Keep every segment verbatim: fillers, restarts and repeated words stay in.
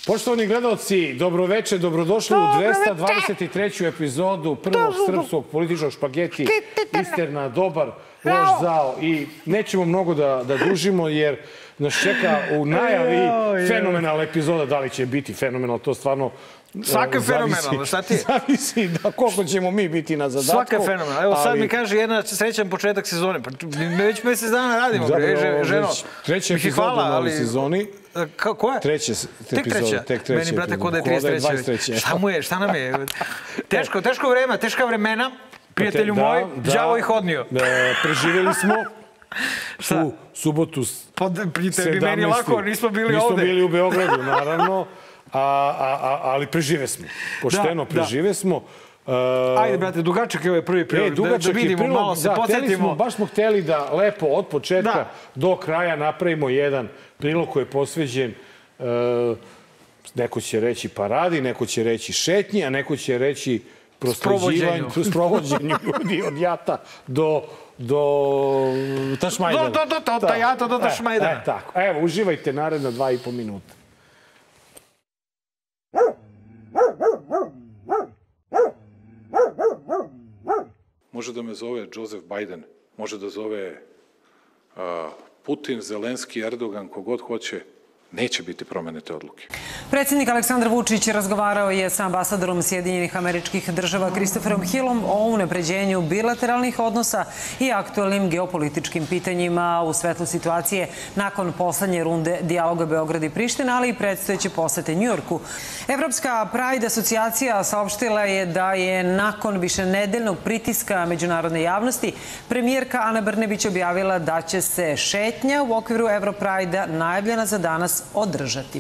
Poštovani gledalci, dobroveče, dobrodošli u dvesta dvadeset treću epizodu prvog srpskog političkog špageti Isterna, dobar, loš, zao. I nećemo mnogo da dužimo jer nas čeka u najavi fenomenalna epizoda. Da li će biti fenomenal, to stvarno svaka je fenomenalna, šta ti je? Zavisi da koliko ćemo mi biti na zadatku. Svaka je fenomenalna. Evo sad mi kaže jedna srećan početak sezone. Već mesec dana radimo, ženo. Treća epizoda u novoj sezoni. Ko je? Treća epizoda, tek treća. Meni, brate, kod je trideset treća. Šta mu je, šta nam je? Teško, teško vreme, teška vremena. Prijatelju moj, đavo ih odnio. Preživjeli smo u subotu sedamnaestog Meni lako, nismo bili ovde. Nismo bili u Beogradu, naravno. Ali prežive smo. Pošteno prežive smo. Ajde, brate, dugačak je ovaj prvi prilog. Da vidimo, malo se podsjetimo. Baš smo hteli da lepo od početka do kraja napravimo jedan prilog koji je posveđen, neko će reći paradi, neko će reći šetnji, a neko će reći sprovođenju ljudi od Jata do Tašmajdana. Do Jata do Tašmajdana. Evo, uživajte naredna dva i po minuta. Može da me zove Joseph Biden, može da zove Putin, Zelenski, Erdogan, kogod hoće, neće biti promene te odluke. Predsjednik Aleksandar Vučić razgovarao je sa ambasadorom Sjedinjenih Američkih Država Christopherom Hillom o unapređenju bilateralnih odnosa i aktualnim geopolitičkim pitanjima u svetlu situacije nakon poslednje runde dijaloga Beograd i Priština, ali i predstojeće posete Njujorku. Evropska Pride asocijacija saopštila je da je nakon višenedeljnog pritiska međunarodne javnosti premijerka Ana Brnabić objavila da će se šetnja u okviru Evropride-a najavljena za danas održati.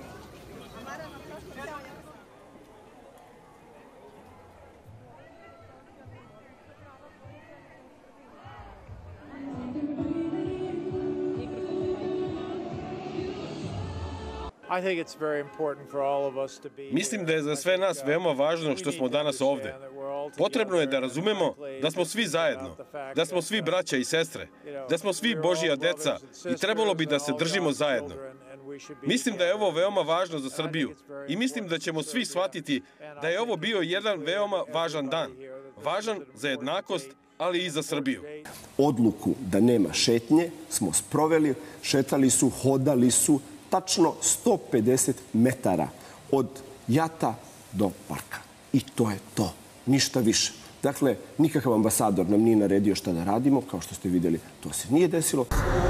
Mislim da je za sve nas veoma važno što smo danas ovde. Potrebno je da razumemo da smo svi zajedno, da smo svi braća i sestre, da smo svi Božja deca i trebalo bi da se držimo zajedno. Mislim da je ovo veoma važno za Srbiju i mislim da ćemo svi shvatiti da je ovo bio jedan veoma važan dan. Važan za jednakost, ali i za Srbiju. Odluku da nema šetnje smo sproveli, šetali su, hodali su tačno sto pedeset metara od Jata do parka. I to je to. Ništa više. Dakle, nikakav ambasador nam nije naredio šta da radimo. Kao što ste vidjeli, to se nije desilo.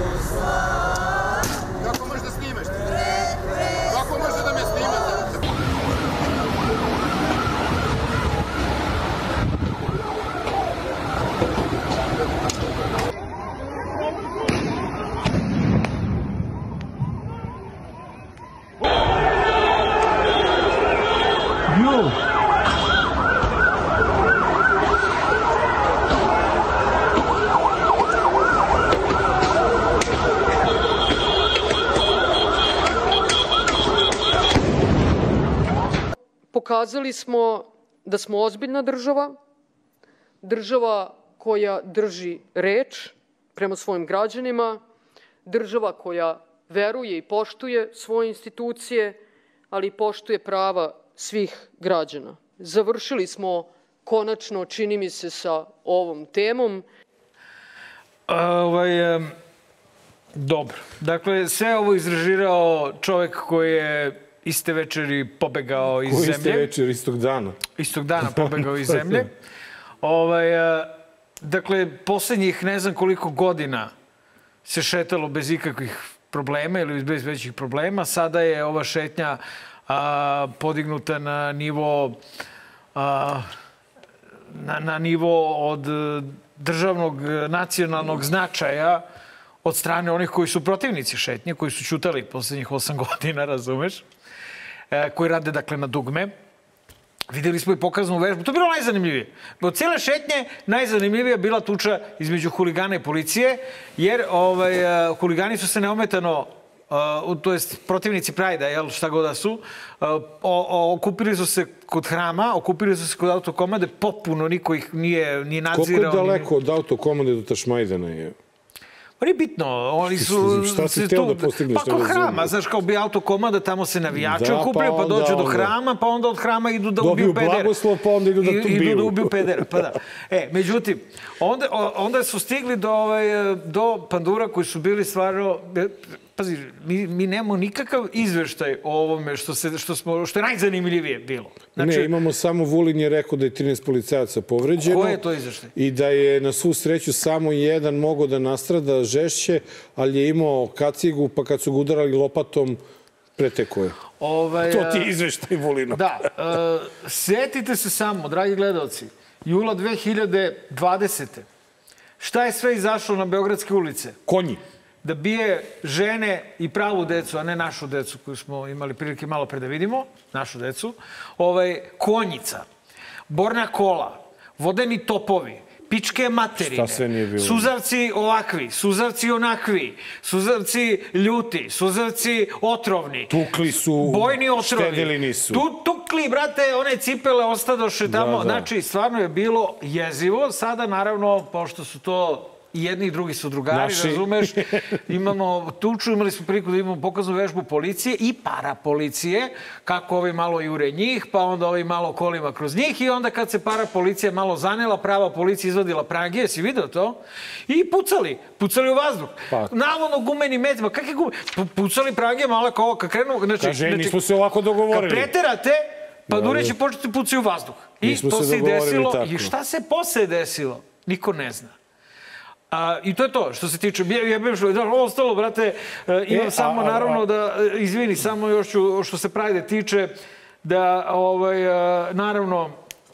Kako možeš da snimaš? Kako možeš da me snimaš? Pokazali smo da smo ozbiljna država, država koja drži reč prema svojim građanima, država koja veruje i poštuje svoje institucije, ali i poštuje prava svih građana. Završili smo konačno, čini mi se, sa ovom temom. Dobro. Dakle, sve ovo izrežirao čovek koji je iste večeri pobegao iz zemlje. Iste večeri, istog dana. Istog dana pobegao iz zemlje. Dakle, poslednjih ne znam koliko godina se šetalo bez ikakvih problema ili bez većih problema. Sada je ova šetnja podignuta na nivo na nivo od državnog nacionalnog značaja od strane onih koji su protivnici šetnje, koji su ćutali poslednjih osam godina, razumeš? Koji rade, dakle, na dugme. Vidjeli smo i pokaznu vežbu. To je bilo najzanimljivije. Od cijele šetnje najzanimljivija bila tuča između huligana i policije, jer huligani su se neometano, to jest protivnici Prajda, šta god da su, okupili su se kod hrama, okupili su se kod autokomande, popuno niko ih nije nadzirao. Koliko je daleko od autokomande do Tašmajdana je? Nije bitno, oni su... Šta si hteo da postigneš? Pa kod hrama, znaš, kao bi autokomanda, tamo se navijači okupljaju, pa dođu do hrama, pa onda od hrama idu da ubiju pedera. Dobiju blagoslov, pa onda idu da ubiju. Idu da ubiju pedera, pa da. E, međutim, onda su stigli do pandura koji su bili stvarno... Pazi, mi nemamo nikakav izveštaj o ovome što je najzanimljivije bilo. Ne, imamo samo Vulin je rekao da je trinaest policajaca povređeno. Ko je to izveštaj? I da je na svu sreću samo jedan mogao da nastrada žešće, ali je imao kacigu, pa kad su ga udarali lopatom, pretekao je. To ti je izveštaj, Vulino. Da. Sjetite se samo, dragi gledalci, jula dve hiljade dvadesete. Šta je sve izašlo na beogradske ulice? Konji. Da bije žene i pravu decu, a ne našu decu koju smo imali prilike malo pre da vidimo, našu decu, konjica, borna kola, vodeni topovi, pičke materine, suzavci ovakvi, suzavci onakvi, suzavci ljuti, suzavci otrovni. Tukli su, bojni otrovni. Štedili nisu. Tukli, brate, one cipele ostadoše tamo. Znači, stvarno je bilo jezivo. Sada, naravno, pošto su to... I jedni i drugi su drugari, razumeš? Imamo tuču, imali smo priliku da imamo pokaznu vežbu policije i parapolicije, kako ovi malo jure njih, pa onda ovi malo kolima kroz njih i onda kad se parapolicija malo zanela, prava policija izvadila prangije, si vidio to? I pucali, pucali u vazduh. Navodno gumeni metima, kakve gumeni? Pucali prangije malo kao ovo, kad krenu... Kaže, nismo se ovako dogovorili. Kad preterate, pandure će početi pucati u vazduh. I to se desilo. I šta se posle desilo? Niko ne zna. I to je to, što se tiče, ostalo, brate, imam samo naravno da, izvini, samo još što se Prajde tiče, da, naravno,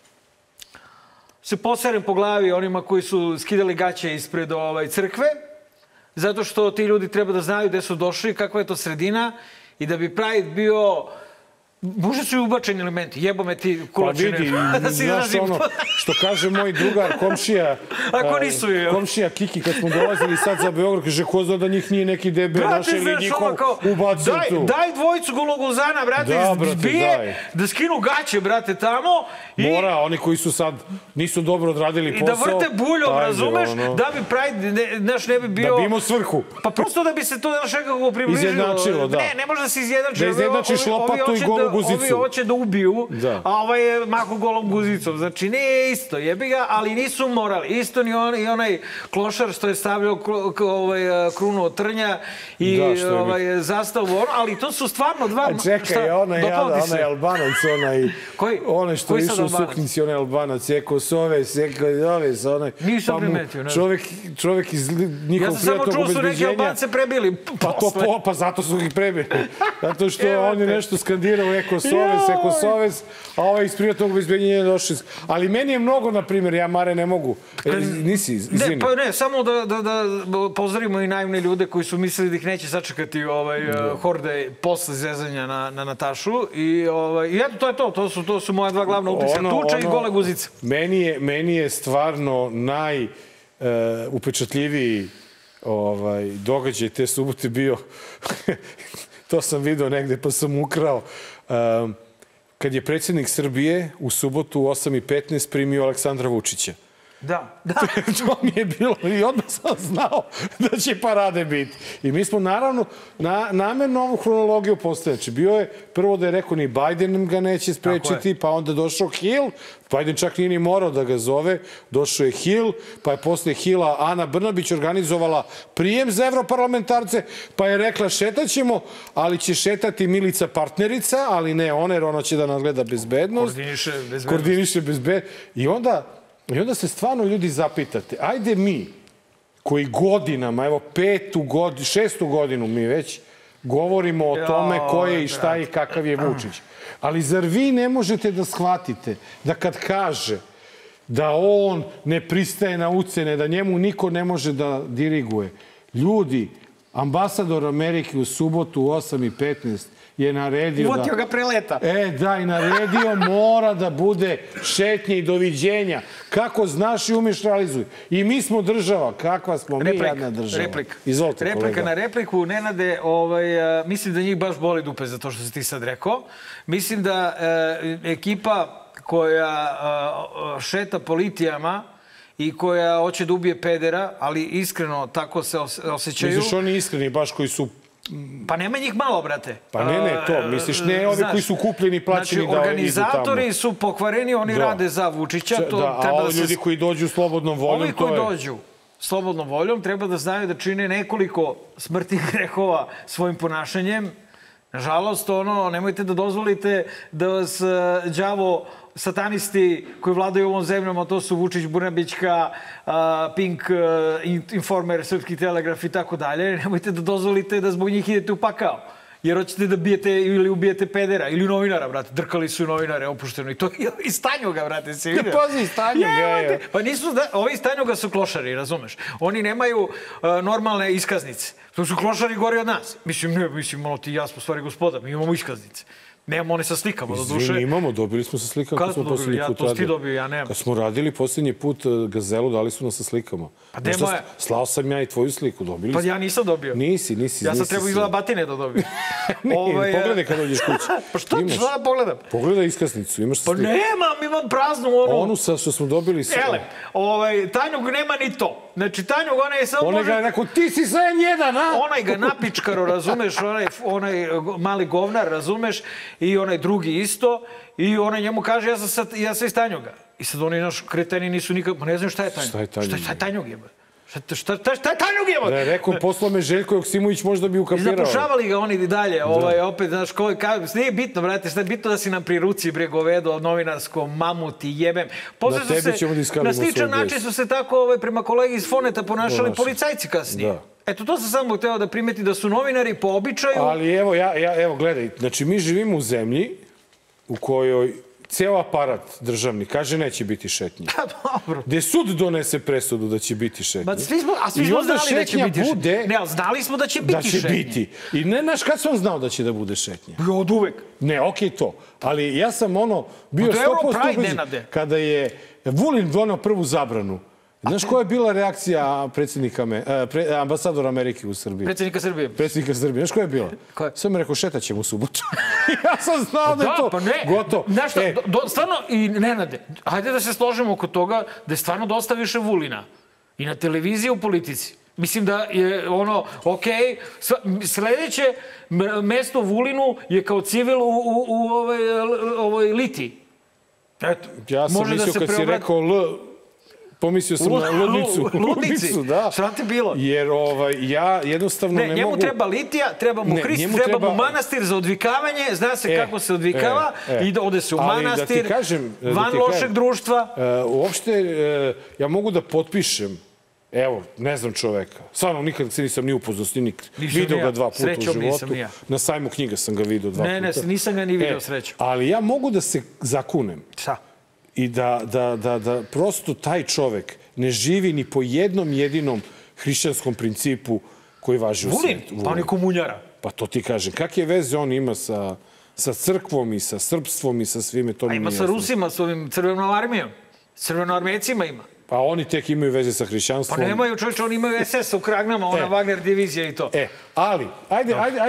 se poserem po glavi onima koji su skidali gaće ispred crkve, zato što ti ljudi treba da znaju gde su došli, kakva je to sredina i da bi Pride bio... Možda su i ubačeni elementi, jebo me ti kulačine. Pa vidi, znaš ono, što kaže moj drugar, komšija, komšija Kiki, kad smo dolazili sad za Beograd, kaže, ko zna da njih nije neki debe našeli njihov ubacio tu. Daj dvojicu gologuzana, brate, izbije, da skinu gaće, brate, tamo. Mora, oni koji su sad, nisu dobro odradili posao. I da vrte buljom, razumeš, da bi Pride, naš ne bi bio... Da bi imao svrhu. Pa prosto da bi se to, znaš, nekako približilo. Izjednačilo, da. Ne, ne može da se izjednači. Da izjednačiš lopatu i golu guzicu. Ovi hoće da ubiju, a ovaj je mahu golom guzicom. Znači, nije isto, jebi ga, ali nisu morali. Isto ni onaj klošar što je stavljao krunu od trnja i zastavu, ali to su stvarno dva... Čekaj, onaj Albanac, onaj što je išao u suknici, onaj Albanac, Eko Soves, Eko Joves, onaj... Nisam primetio, ne. Čovek iz njihovog prijatnog obezbeđenja... Ja sam samo čuo su neki Albance prebili posle. Pa zato su ih prebili. Zato što on je nešto skandirao Eko Soves, Eko Soves, a ovaj iz prijatnog obezbeđenja je došli. Ali meni je mnogo, na primjer, ja, Mare, ne mogu. Nisi, izvini. Pa ne, samo da pozdravimo i naivne ljude koji su mislili da ih neće sačekati horde posle zezanja na Natašu. I eto, to je to. To su moja dva glavna upisa. Tuča i gole guzice. Meni je stvarno najupečatljiviji događaj te subote bio, to sam vidio negde pa sam ukrao, kad je predsjednik Srbije u subotu u osam i petnaest primio Aleksandra Vučića. Da, da. To mi je bilo i odmah sam znao da će parade biti. I mi smo naravno namjerno ovu hronologiju postavili. Znači, bio je prvo da je rekao ni Biden ga neće sprečiti, pa onda došao Hill, Biden čak nije ni morao da ga zove, došao je Hill, pa je posle Hilla Ana Brnabić organizovala prijem za evroparlamentarce, pa je rekla šetaćemo, ali će šetati Milica partnerica, ali ne ona, jer ona će da nadgleda bezbednost. Koordiniše bezbednost. Koordiniše bezbednost. I onda... I onda se stvarno ljudi zapitate, ajde mi, koji godinama, evo petu godinu, šestu godinu mi već, govorimo o tome ko je i šta je i kakav je Vučić. Ali zar vi ne možete da shvatite da kad kaže da on ne pristaje na ucene, da njemu niko ne može da diriguje, ljudi, ambasador Amerike u subotu u osam i petnaest je naredio da... Uvotio ga preleta. E, da, i naredio mora da bude šetnje i doviđenja. Kako znaš i umeš realizuj. I mi smo država. Kakva smo mi jedna država? Replika. Izvolite, kolega. Replika na repliku. Nenade, mislim da njih baš boli dupe za to što si ti sad rekao. Mislim da ekipa koja šeta po litijama i koja hoće da ubije pedera, ali iskreno tako se osjećaju. Misliš oni iskreni baš koji su... Pa nema njih malo, brate. Pa ne, ne, to. Misliš ne ovi koji su kupljeni, plaćeni da idu tamo. Znači, organizatori su pokvareni, oni rade za Vučića. Da, a ovi ljudi koji dođu slobodnom voljom, to je... Ovi koji dođu slobodnom voljom treba da znaju da čine nekoliko smrtnih grehova svojim ponašanjem. Nažalost, ono, nemojte da dozvolite da vas đavo satanisti koji vladaju ovom zemljom, a to su Vučić, Brnabićka, Pink, Informer, Srpski telegraf i tako dalje, nemojte da dozvolite da zbog njih idete u pakao. Jer hoćete da bijete ili ubijete pedera ili novinara, brate. Drkali su novinare opušteno. I to je iz Tanjuga, brate, si vidio? Pazi, iz Tanjuga. Pa nisu, ovi iz Tanjuga su klošari, razumeš? Oni nemaju normalne iskaznice. To su klošari gori od nas. Mislim, ne, mislim, malo ti i ja smo stvari gospoda. Mi imamo iskaznice. Nemamo one sa slikama, do duše. Izvini, imamo, dobili smo sa slikama. Kada smo dobili? Ja, to si ti dobio, ja nemam. Kad smo radili posljednji put Gazelu, dali su nas sa slikama. Pa gde moje? Slao sam ja i tvoju sliku, dobili smo. Pa ja nisam dobio. Nisi, nisi. Ja sam trebao izgleda batine da dobijem. Pogledaj kad dođeš kući. Pa što da pogledam? Pogledaj iskaznicu, imaš sa sliku. Pa nemam, imam praznu onu. Onu sa što smo dobili sve. Ele, Tanjug nema ni to. Znači, Tanjug, ona je samo... Ona ga je rekao, ti si sve jedan, a? Onaj ga napičkaro, razumeš, onaj mali govnar, razumeš, i onaj drugi isto, i onaj njemu kaže, ja sam iz Tanjuga. I sad oni, naš, kreteni nisu nikad, ne znam šta je Tanjug. Šta je Tanjug? Šta je Tanjug, jeba? Šta je Tanjug, jeba? Rekao, poslao me Željko Joksimović, možda bi ukapirao. I zapušavali ga oni dalje, opet, znaš, nije bitno, brate, šta je bitno da si nam pri ruci, bre, govedo, novinarskom, mamuti, jebem. Na tebi ćemo da iskalimo svoj bes. Na sličan način su se tako prema kolegi iz Foneta ponašali policajci kasnije. Eto, to sam samo hteo da primeti da su novinari po običaju... Ali evo, evo, gledaj, znači mi živimo u zemlji u kojoj ceo aparat državni kaže neće biti šetnje. Pa dobro. Gde sud donese presudu da će biti šetnje. A svi smo znali da će biti šetnje. Ne, ali znali smo da će biti šetnje. Da će biti. I ne, znaš, kad sam znao da će da bude šetnje? Od uvek. Ne, okej to. Ali ja sam ono bio sto posto ubeđen kada je Vulin donao prvu zabranu. Znaš koja je bila reakcija ambasadora Amerike u Srbiji? Predsjednika Srbije. Predsjednika Srbije. Znaš koja je bila? Koja? Sam mi rekao, šetat ćemo u subotu. Ja sam znao da je to gotovo. Znaš šta, stvarno, i Nenade, hajde da se složimo oko toga da je stvarno dosta više Vulina. I na televiziji i u politici. Mislim da je ono, okej, sledeće mesto Vulinu je kao civil u ovoj Litiji. Eto, ja sam mislio kad si rekao L... Pomislio sam na ludnicu. Ludnici? Da. Šta ti bilo? Jer ja jednostavno ne mogu... Ne, njemu treba litija, treba mu Hrist, treba mu manastir za odvikavanje, zna se kako se odvikava, ode se u manastir, van lošeg društva. Uopšte, ja mogu da potpišem, evo, ne znam čoveka, stvarno nikad se nisam ni upoznao s njim, vidio ga dva puta u životu. Na sajmu knjiga sam ga vidio dva puta. Ne, ne, nisam ga ni vidio, sreću. Ali ja mogu da se zakunem. Šta? I da prosto taj čovek ne živi ni po jednom jedinom hrišćanskom principu koji važi u svijetu. Vulin? Pa on je komunjara. Pa to ti kažem. Kakve veze on ima sa crkvom i sa srpstvom i sa svime? A ima sa Rusima, s ovim crvenom armijom. S crvenoarmejcima ima. Pa oni tek imaju veze sa hrišćanstvom. Pa nemaju, čovječe, oni imaju es es u Kragnama, ona Wagner divizija i to. E, ali, ajde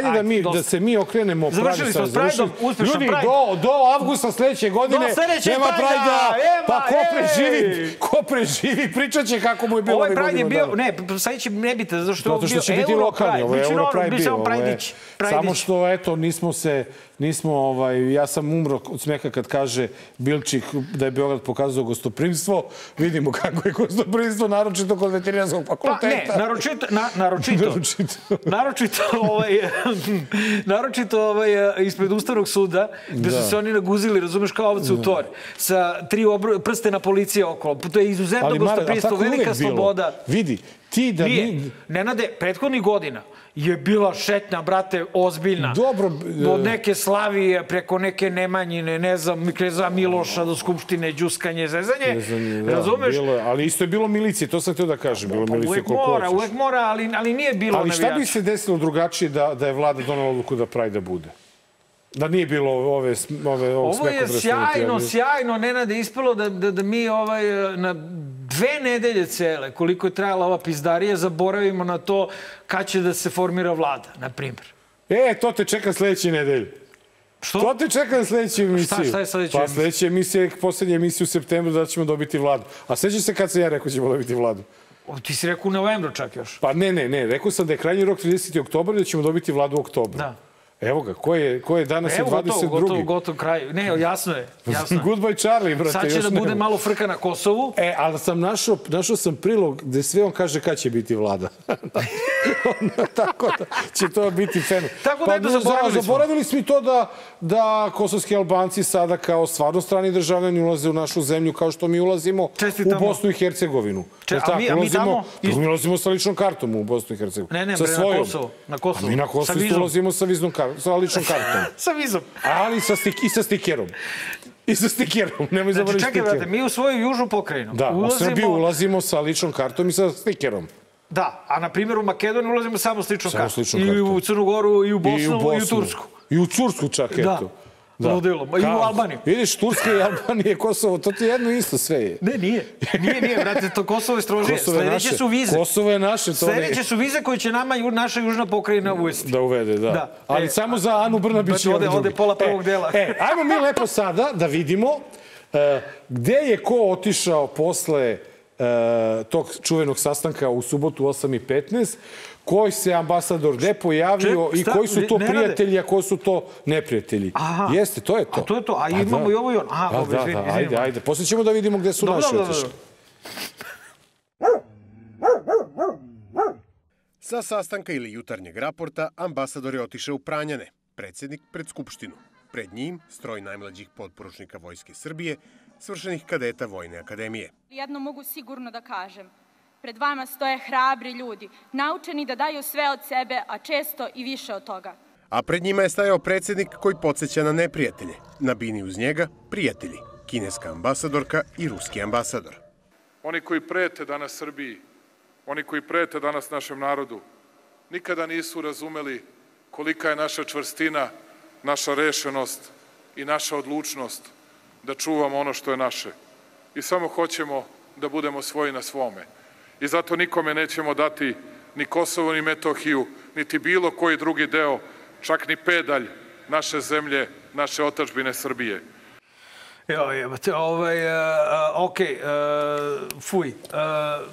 da se mi okrenemo pravi. Završili smo s Prajdom, uspješno Prajd. Ljudi, do avgusta sljedeće godine nema Prajda. Pa ko preživi, ko preživi, pričat će kako mu je bilo ove godine. Ovaj Prajd je bio, ne, sad će nebite, zato što je ovo bio Europride. Ovo je Europride bio. Samo što, eto, nismo se, nismo, ja sam umro od smeha kad kaže Bilčik da je Beograd pokazao gostoprimstvo. Vidimo kako je gostoprimstvo, naročito kod veterinarskog fakulteta. Pa ne, naročito, naročito, naročito ispred Ustavnog suda, gde su se oni naguzili, razumeš, kao ovce u tor, sa tri prstena policije okolo. To je izuzetno gostoprimstvo, velika sloboda. Vidi, ti da mi... Nenade, prethodnih godina je bila šetnja, brate, ozbiljna. Dobro. Od neke Slavije, preko neke Nemanjine, ne znam, Kneza Miloša do Skupštine, đuskanje, zezanje. Razumeš? Ali isto je bilo milicije, to sam htio da kažem. Uvijek mora, uvijek mora, ali nije bilo navijača. Ali šta bi se desilo drugačije da je vlada donala odluku da Prajda bude? Da nije bilo ove smekodresne... Ovo je sjajno, sjajno, Nenade, ispalo da mi na dve nedelje cele, koliko je trajala ova pizdarija, zaboravimo na to kad će da se formira vlada, na primjer. E, to te čeka sljedeće nedelje. Što? To te čeka na sljedeću emisiju. Šta, šta je sljedeća pa, emisija? Pa sljedeća emisija je poslednja emisija u septembru da ćemo dobiti vladu. A sjećaš se kad sam ja rekao ćemo dobiti vladu? O, ti si rekao u novembru čak još. Pa ne, ne, ne. Rekao sam da je krajnji rok trideseti oktobar i da ćemo dobiti vladu u oktobru. Da. Evo ga, ko je, ko je danas Evo, dvadeset drugi? gotovo, gotovo, gotovo kraj. Ne, jasno je. Jasno je. Goodbye Charlie, brate. Sad će još da nema. bude malo frka na Kosovu. E, ali sam našao, našao sam prilog gde sve on kaže kad će biti vlada. Tako da će to biti fenomen. Tako da, eto, zaboravili smo. Zaboravili smo i to da, da kosovski Albanci sada kao stvarno strani državljani ulaze u našu zemlju kao što mi ulazimo Čestitamo. u Bosnu i Hercegovinu. Če, a, mi, a mi tamo... Mi ulazimo sa ličnom kartom u Bosnu i Hercegovinu. Ne, ne, sa bre, svojom. na Kosovo. Na Kosovo. A mi na Kosovo isto ulazimo sa, viznom kar... sa ličnom kartom. Sa vizom. Ali sa stik... i sa stikerom. I sa stikerom. Nemoj Znači, zaboraviti čekaj, stiker. brate, mi u svoju južnu pokrajinu Da, ulazimo... u Srbiju ulazimo sa ličnom kartom i sa stikerom. Da, a na primjer u Makedoniju ulazimo samo s ličnom Samo kartom. s ličnom I kartom. u Crnu Goru, i u Bosnu, I u, Bosnu. i u Tursku. I u Tursku čak, Da. eto. Ludilo. I u Albaniju. Vidiš, Turska i Albanija, Kosovo, to ti jedno isto sve je. Ne, nije. Nije, nije, brate, to Kosovo je strožije. Kosovo je Sledeće naše. su vize. Kosovo je naše, to ne. Sledeće su vize koje će nama ju- naša južna pokrajina uvesti. Da uvede, da. Da. Ali E, samo za Anu Brnabić i ode- ove druge. ode pola prvog E, dela. E, ajmo mi lepo sada da vidimo e, gde je ko otišao posle e, tog čuvenog sastanka u subotu osam i petnaest, koji se ambasador gde pojavio Ček, i šta? koji su to Ne rade. prijatelji, a koji su to neprijatelji. Aha. Jeste, to je to. A to je to, a Pa imamo da. i ovo i ono. Aha, Pa dobro, da, izvini, da, izvini. ajde, ajde. Poslije ćemo da vidimo gde su Dobro, naši dobro, otišli. Sa sastanka ili jutarnjeg raporta ambasador je otišao u Pranjane, predsjednik pred Skupštinu. Pred njim stroj najmlađih potporučnika Vojske Srbije, svršenih kadeta Vojne akademije. Jedno mogu sigurno da kažem. Pred vama stoje hrabri ljudi, naučeni da daju sve od sebe, a često i više od toga. A pred njima je stajao predsjednik koji podsjeća na neprijatelje. Na bini uz njega prijatelji, kineska ambasadorka i ruski ambasador. Oni koji prete danas Srbiji, oni koji prete danas našem narodu, nikada nisu razumeli kolika je naša čvrstina, naša rešenost i naša odlučnost da čuvamo ono što je naše. I samo hoćemo da budemo svoji na svome. I zato nikome nećemo dati ni Kosovo, ni Metohiju, niti bilo koji drugi deo, čak ni pedalj naše zemlje, naše otadžbine Srbije. Evo, jebate, ovaj, uh, okej, uh, fuj. Uh,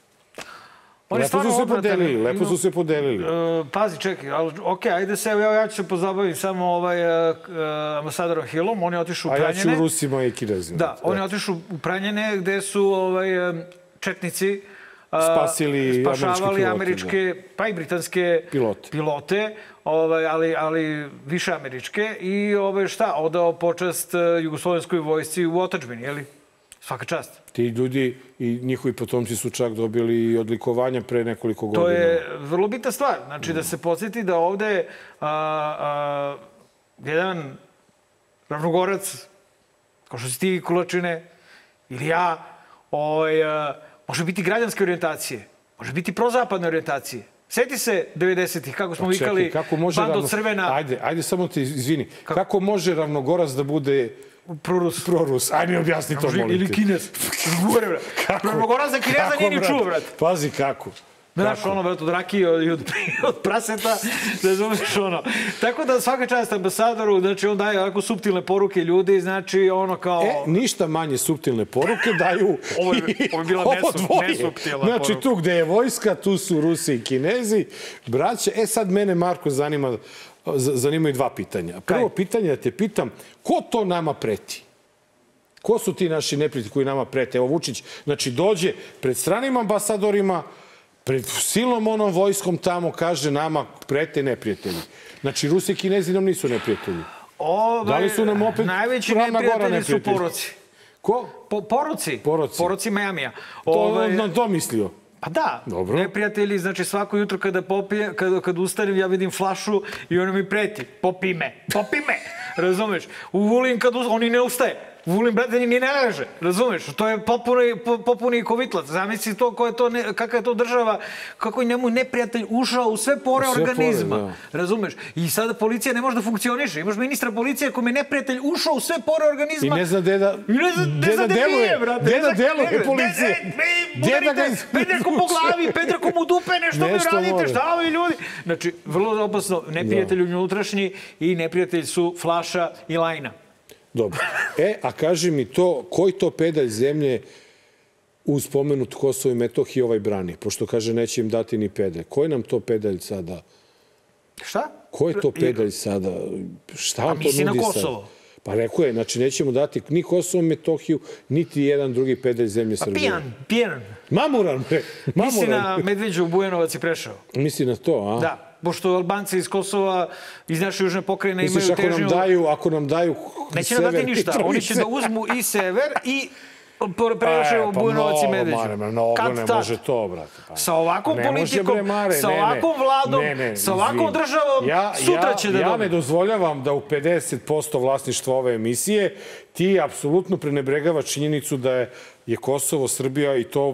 on je Lepo stvarno su se odvratan. podelili, lepo su se podelili. Uh, pazi, čekaj, ali okej, ajde se, evo ja ću se pozabaviti samo ovaj, uh, uh, ambasadorom Hillom, on je otišao u A ja Pranjane. ću Rusima i Kinezima. Da, on je otišao u Pranjane gde su ovaj, um, četnici uh, Spasili spašavali američke pilote, američke, pa i britanske Pilote. pilote, ovaj, ali, ali više američke i ovaj, šta, odao počast uh, jugoslovenskoj vojsci u otadžbini, je li? Svaka čast. Ti ljudi i njihovi potomci su čak dobili odlikovanja pre nekoliko godina. To je vrlo bitna stvar. Znači, da se podsjeti da ovde a, a, jedan ravnogorac, kao što si ti Kulačine, ili ja, ovaj, a, može biti građanske orijentacije, može biti prozapadne orijentacije. Sjeti se devedesetih, kako smo Pa čekaj, vikali kako može bando ravno- crvena. Ajde, ajde samo ti izvini. Kako, kako može ravnogorac da bude Prorus. prorus? Ajde mi objasni to, molim te. Ili Kinez. Gore, bre. Ravnogorac za Kineza Kako, nije ni brate? čuo, brate. Pazi kako. Znaš, Kako? ono, brate, od rakije i od, od praseta, ne zumeš, ono. Tako da svaka čast ambasadoru, znači, on daje ovako suptilne poruke ljudi, znači, ono kao... E, ništa manje suptilne poruke daju Ovo je- i ovo je bila ovo nesup- dvoje. nesuptilna Znači, poruka. tu gde je vojska, tu su Rusi i Kinezi. Braće, e sad mene, Marko, zanima, z- zanimaju dva pitanja. Prvo Kaj? pitanje da te pitam, ko to nama preti? Ko su ti naši neprijatelji koji nama prete? Evo Vučić, znači, dođe pred stranim ambasadorima, pred silnom onom vojskom tamo, kaže nama prete neprijatelji. Znači, Rusi i Kinezi nam nisu neprijatelji. Ovaj, Da li su nam opet najveći Ravna Gora neprijatelji su neprijatelji? poroci. Ko? Po, poroci. Poroci. Poroci Majamija. To Ovaj, on nam domislio. Pa da, Dobro. neprijatelji, znači svako jutro kada popije, kada, kada ustanem, ja vidim flašu i ona mi preti. Popi me, popi me. Razumeš? U Vulin kad uz... oni ne ustaje. Vulin, brate, ni ne leže, razumeš? To je popuni, popuni kovitlac. Zamisli to, ko je to ne, kakva je to država, kako je njemu neprijatelj ušao u sve pore sve organizma. Pore, da. Razumeš? I sada policija ne može da funkcioniše. Imaš ministra policije kome je neprijatelj ušao u sve pore organizma. I ne zna gde da, ne zna, gde da deluje. Gde da deluje policije. Udarite Pedrekom po glavi, Pedrekom u dupe, nešto mi radite, šta ovi ljudi? Znači, vrlo opasno, neprijatelj unutrašnji i neprijatelj su Flaša i Lajna. Dobro. E, a kaži mi to, koji to pedalj zemlje uz pomenut Kosovo i Metohiju ovaj brani? Pošto kaže neće im dati ni pedalj. Koji nam to pedalj sada? Šta? Ko je to pedalj sada? Šta on to nudi sada? A misli na Kosovo? Pa rekao je, znači nećemo dati ni Kosovo, Metohiju, niti jedan drugi pedalj zemlje Srbije. A pijan, pijan. Mamuran, bre. Misli na Medveđu, Bujanovac i Prešao. Misli na to, a? Da. Pošto Albanci iz Kosova, iz naše južne pokrajine imaju težnju... Misliš, ako nam daju, ako nam daju neće nam dati ništa. Oni će da uzmu i sever i Preševo, Bujanovac i Medveđu. Pa mnogo, mnogo ne može to, brate. Sa ovakvom politikom, sa ovakvom vladom, sa ovakvom državom, sutra će da dobije. Ja ne dozvoljavam da u pedeset posto vlasništva ove emisije ti apsolutno prenebregavaš činjenicu da je Kosovo, Srbija i to...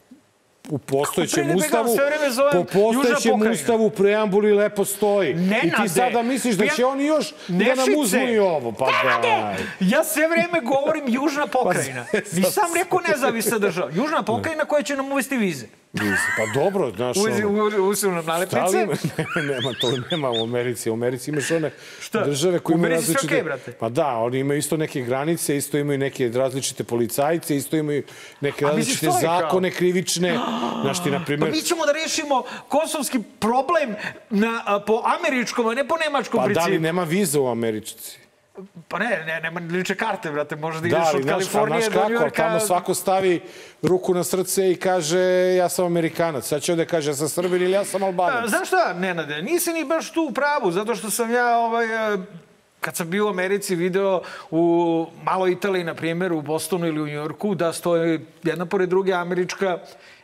u postojećem ustavu, po postojećem ustavu preambuli lepo stoji. I ti sada misliš da će oni još da nam uzmu i ovo. Pa daj. Ja sve vreme govorim Južna pokrajina. Nisam rekao nezavisna država. Južna pokrajina koja će nam uvesti vize. Pa dobro, znaš ono... Usivno nalepnice? Nema to, nema u Americi. U Americi imaš one države koje imaju različite... U Americi sve okej, brate. Pa da, oni imaju isto neke granice, isto imaju neke različite policajce, isto imaju neke različite zakone krivične. Znaš ti, na primjer... Pa mi ćemo da rešimo kosovski problem po američkom, a ne po nemačkom principu. Pa da li nema viza u Američci? Pa ne, ne, nema liče karte, brate, možda da ideš od Kalifornije do Njujorka. Tamo svako stavi ruku na srce i kaže ja sam Amerikanac. Sad će ovdje kaže ja sam Srbin ili ja sam Albanac. Znaš šta, Nenade, nisi ni baš tu u pravu, zato što sam ja, ovaj, kad sam bio u Americi, video u maloj Italiji, na primjer, u Bostonu ili u Njujorku, da stoje jedna pored druge američka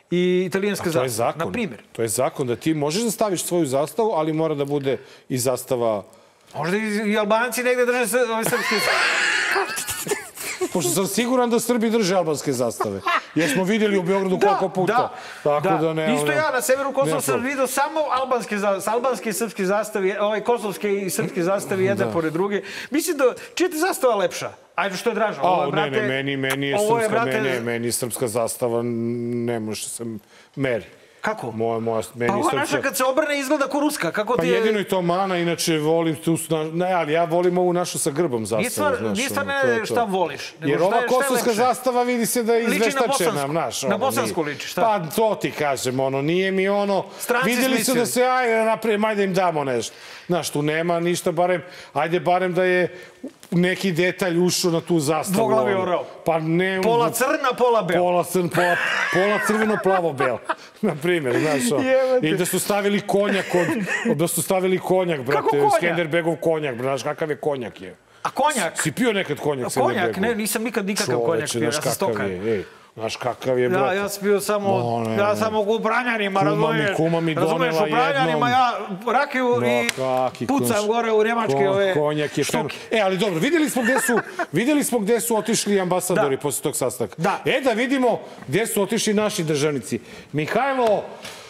i italijanska zastava. To je zakon. Na primjer. To je zakon da ti možeš da staviš svoju zastavu, ali mora da bude i zastava... Možda i Albanci negde drže ove srpske zastave. Pošto sam siguran da Srbi drže albanske zastave. Jer smo vidjeli u Beogradu koliko puta. Da, da. Isto ja na severu Kosova sam vidio samo albanske i srpske zastave, ovaj kosovske i srpske zastave jedna pored druge. Mislim da, čija ti zastava lepša? Ajde, što je draža? Ne, ne, meni je srpska, meni je srpska zastava, ne može se meri. Kako? Moja, moja, meni pa ova naša kad se obrne izgleda ko ruska. Kako pa ti je... jedino i to mana, inače volim tu... Ne, ali ja volim ovu našu sa grbom zastavu. Nije stvar ne šta voliš. Jer ova kosovska zastava vidi se da je izveštačena. Na bosansku liči, šta? Pa to ti kažem, ono, nije mi ono... Vidjeli su da se, ajde, naprijem, ajde im damo nešto. Znaš, tu nema ništa, barem, ajde, barem da je neki detalj ušao na tu zastavu. Dvoglavi orao. Pa ne... Pola crna, pola bela. Pola crna, pola, pola crveno, plavo bela. Na primjer, znaš, ono. I da su stavili konjak od... Da su stavili konjak, brate. Kako konjak? Skenderbegov konjak, znaš, kakav je konjak je. A konjak? Si pio nekad konjak Skenderbegov? Konjak? Ne, nisam nikad nikakav konjak pio, ja sam stokan. Znaš kakav je, brate. Ja, ja sam bio samo, ja samo u Branjanima, razumiješ? Kuma mi donela jednom. Razumiješ, u Branjanima ja rakiju i pucam gore u njemačke ove štuke. E, ali dobro, vidjeli smo gde su, vidjeli smo gde su otišli ambasadori posle tog sastanka. Da. E, da vidimo gde su otišli naši državnici. Mihajlo,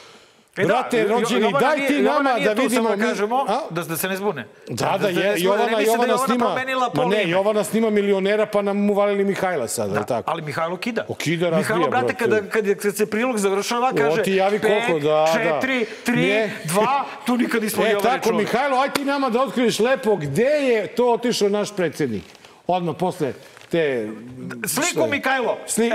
brate, rođeni, daj ti nama da vidimo... Jovana nije tu, samo da kažemo, da se ne zbune. Da, da, Jovana snima... Ma ne, Jovana snima milionera, pa nam uvalili Mihajla sada, ili tako? Ali Mihajlo kida. O, kida razbija, brate. Mihajlo, brate, kad se prilog završava, kaže pet, četiri, tri, dva, tu nikad nismo Jovane čuli. E, tako, Mihajlo, aj ti nama da otkriješ lepo gde je to otišao naš predsjednik. Odmah posle te... Sliku Mihajlo. Sliku.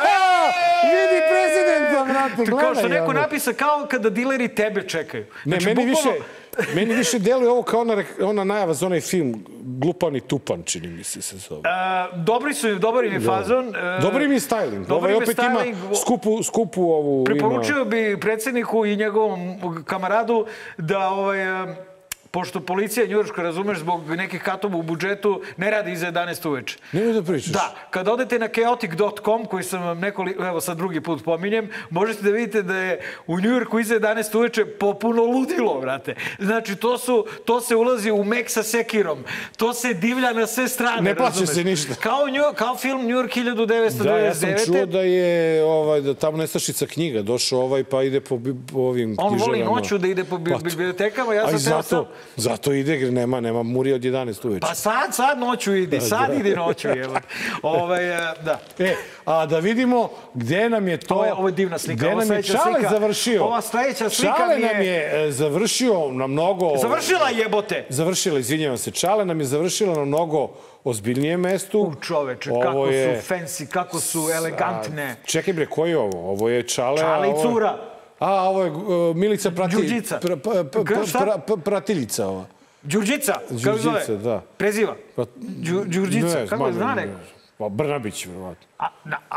Vidi prezidenta, brate, gledaj. Kao što neko napisa, kao kada dileri tebe čekaju. Ne, meni više... Meni više deluje ovo kao ona najava za onaj film Glupan i Tupan, čini mi se se zove. Dobri su, dobar im je fazon. Dobri im je styling. Ovaj opet ima skupu ovu... Preporučio bi predsjedniku i njegovom kamaradu da pošto policija njujorška, razumeš, zbog nekih katova u budžetu, ne radi iza jedanaest uveče. Nemoj da pričaš. Da, kad odete na chaotic dot com, koji sam vam nekoliko, evo sad drugi put pominjem, možete da vidite da je u Njujorku iza jedanaest uveče popuno ludilo, vrate. Znači, to, su, to se ulazi u mek sa sekirom, to se divlja na sve strane, ne plaće razumeš? se ništa. Kao, New, kao film New York hiljadu devetsto devedeset devete. Da, ja sam čuo da je ovaj, da tamo nestašica knjiga, došao ovaj pa ide po, po ovim On knjižarama. voli noću da ide po Pa, bibliotekama, ja a sam i zato, sam... zato ide, jer nema, nema muri od jedanaest uveče. Pa sad, sad noću idi, sad da. idi noću, evo. Ovaj, da. E, a da vidimo gde nam je to... Ovo je, ovo je divna slika. Gde Ovo nam je sledeća Čale slika, završio. Ova sledeća slika Čale mi je... nam je e, završio na mnogo... Završila jebote! Završila, izvinjavam se. Čale nam je završila na mnogo ozbiljnijem mestu. U čoveče, ovo kako je... su fancy, kako su elegantne. Čekaj bre, koji je ovo? Ovo je Čale... Čale i ovo... cura. A, ovo je uh, Milica Prati... Đurđica. Pr, pr, pr, pr, Šta? pr, pr, pratiljica ova. Đurđica, kako Đurđica, zove? da. Preziva. Pa- Đu- Đurđica, Ne, kako je ma, zna ne, neko? ne. Pa Brnabić, verovatno. A, na, a...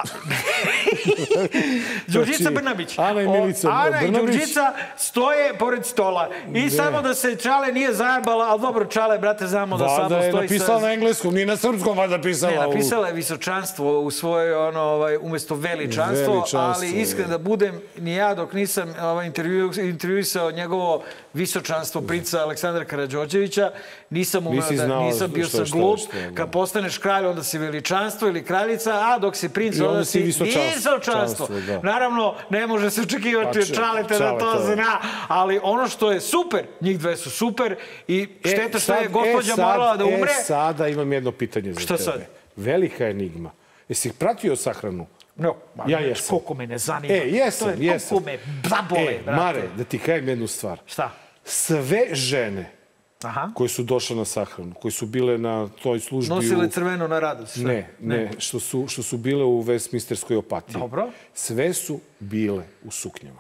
Đurđica Znači, Brnabić. Ana i Milica O, Ana i Brnabić. Đurđica stoje pored stola. I Ne. samo da se Čale nije zajebala, ali dobro, Čale, brate, znamo da Valjda samo je stoji napisala sa... na engleskom, nije na srpskom, valjda pisala. Ne, u- napisala je visočanstvo u svojoj, ono, ovaj, umesto veličanstvo, Veličanstvo, ali iskren je. da budem, ni ja dok nisam ovaj, intervju, intervjuisao njegovo visočanstvo princa Aleksandra Karađorđevića, nisam umeo Nisi da, znao nisam bio šta- sam šta- glup. šta je, da. Kad postaneš kralj, onda si veličanstvo ili kraljica, a dok si princ, I onda onda si si visočanstvo. visočanstvo. Da. Naravno, ne može se očekivati Pa, od Čaleta da to Čaleta, da. zna, ali ono što je super, njih dve su super i E, šteta što sad- je gospođa e, sad- morala da umre. E, sada imam jedno pitanje za Šta tebe. sad? Velika enigma. Jesi pratio sahranu? No, ma, Ja jesam. Koliko me ne zanima. E, jesam, to je, jesam. Koliko me zabole, E, brate. Mare, da ti kajem jednu stvar. Šta? Sve žene Aha. koje su došle na sahranu, koje su bile na toj službi Nosile u... crveno na radost. sve. Ne, ne, što su, što su bile u Westminsterskoj opatiji. Dobro. Sve su bile u suknjama.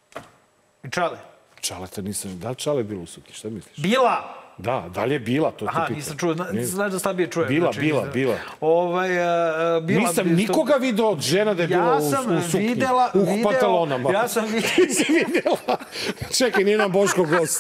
I Čale. Čaleta nisam... Da li Čale je bilo u suknji? Šta misliš? Bila! Da, da li je bila? To te Aha, pitam. nisam čuo. Zna, Ne- znaš da slabije čujem. Bila, znači, bila, nisam- bila. Ovaj, a, bila Nisam bi- nikoga video od žena da je bila Ja u, sam u suknji. videla, u video, pantalonama. ja sam videla, Nisi videla? Čekaj, nije nam Boško gost.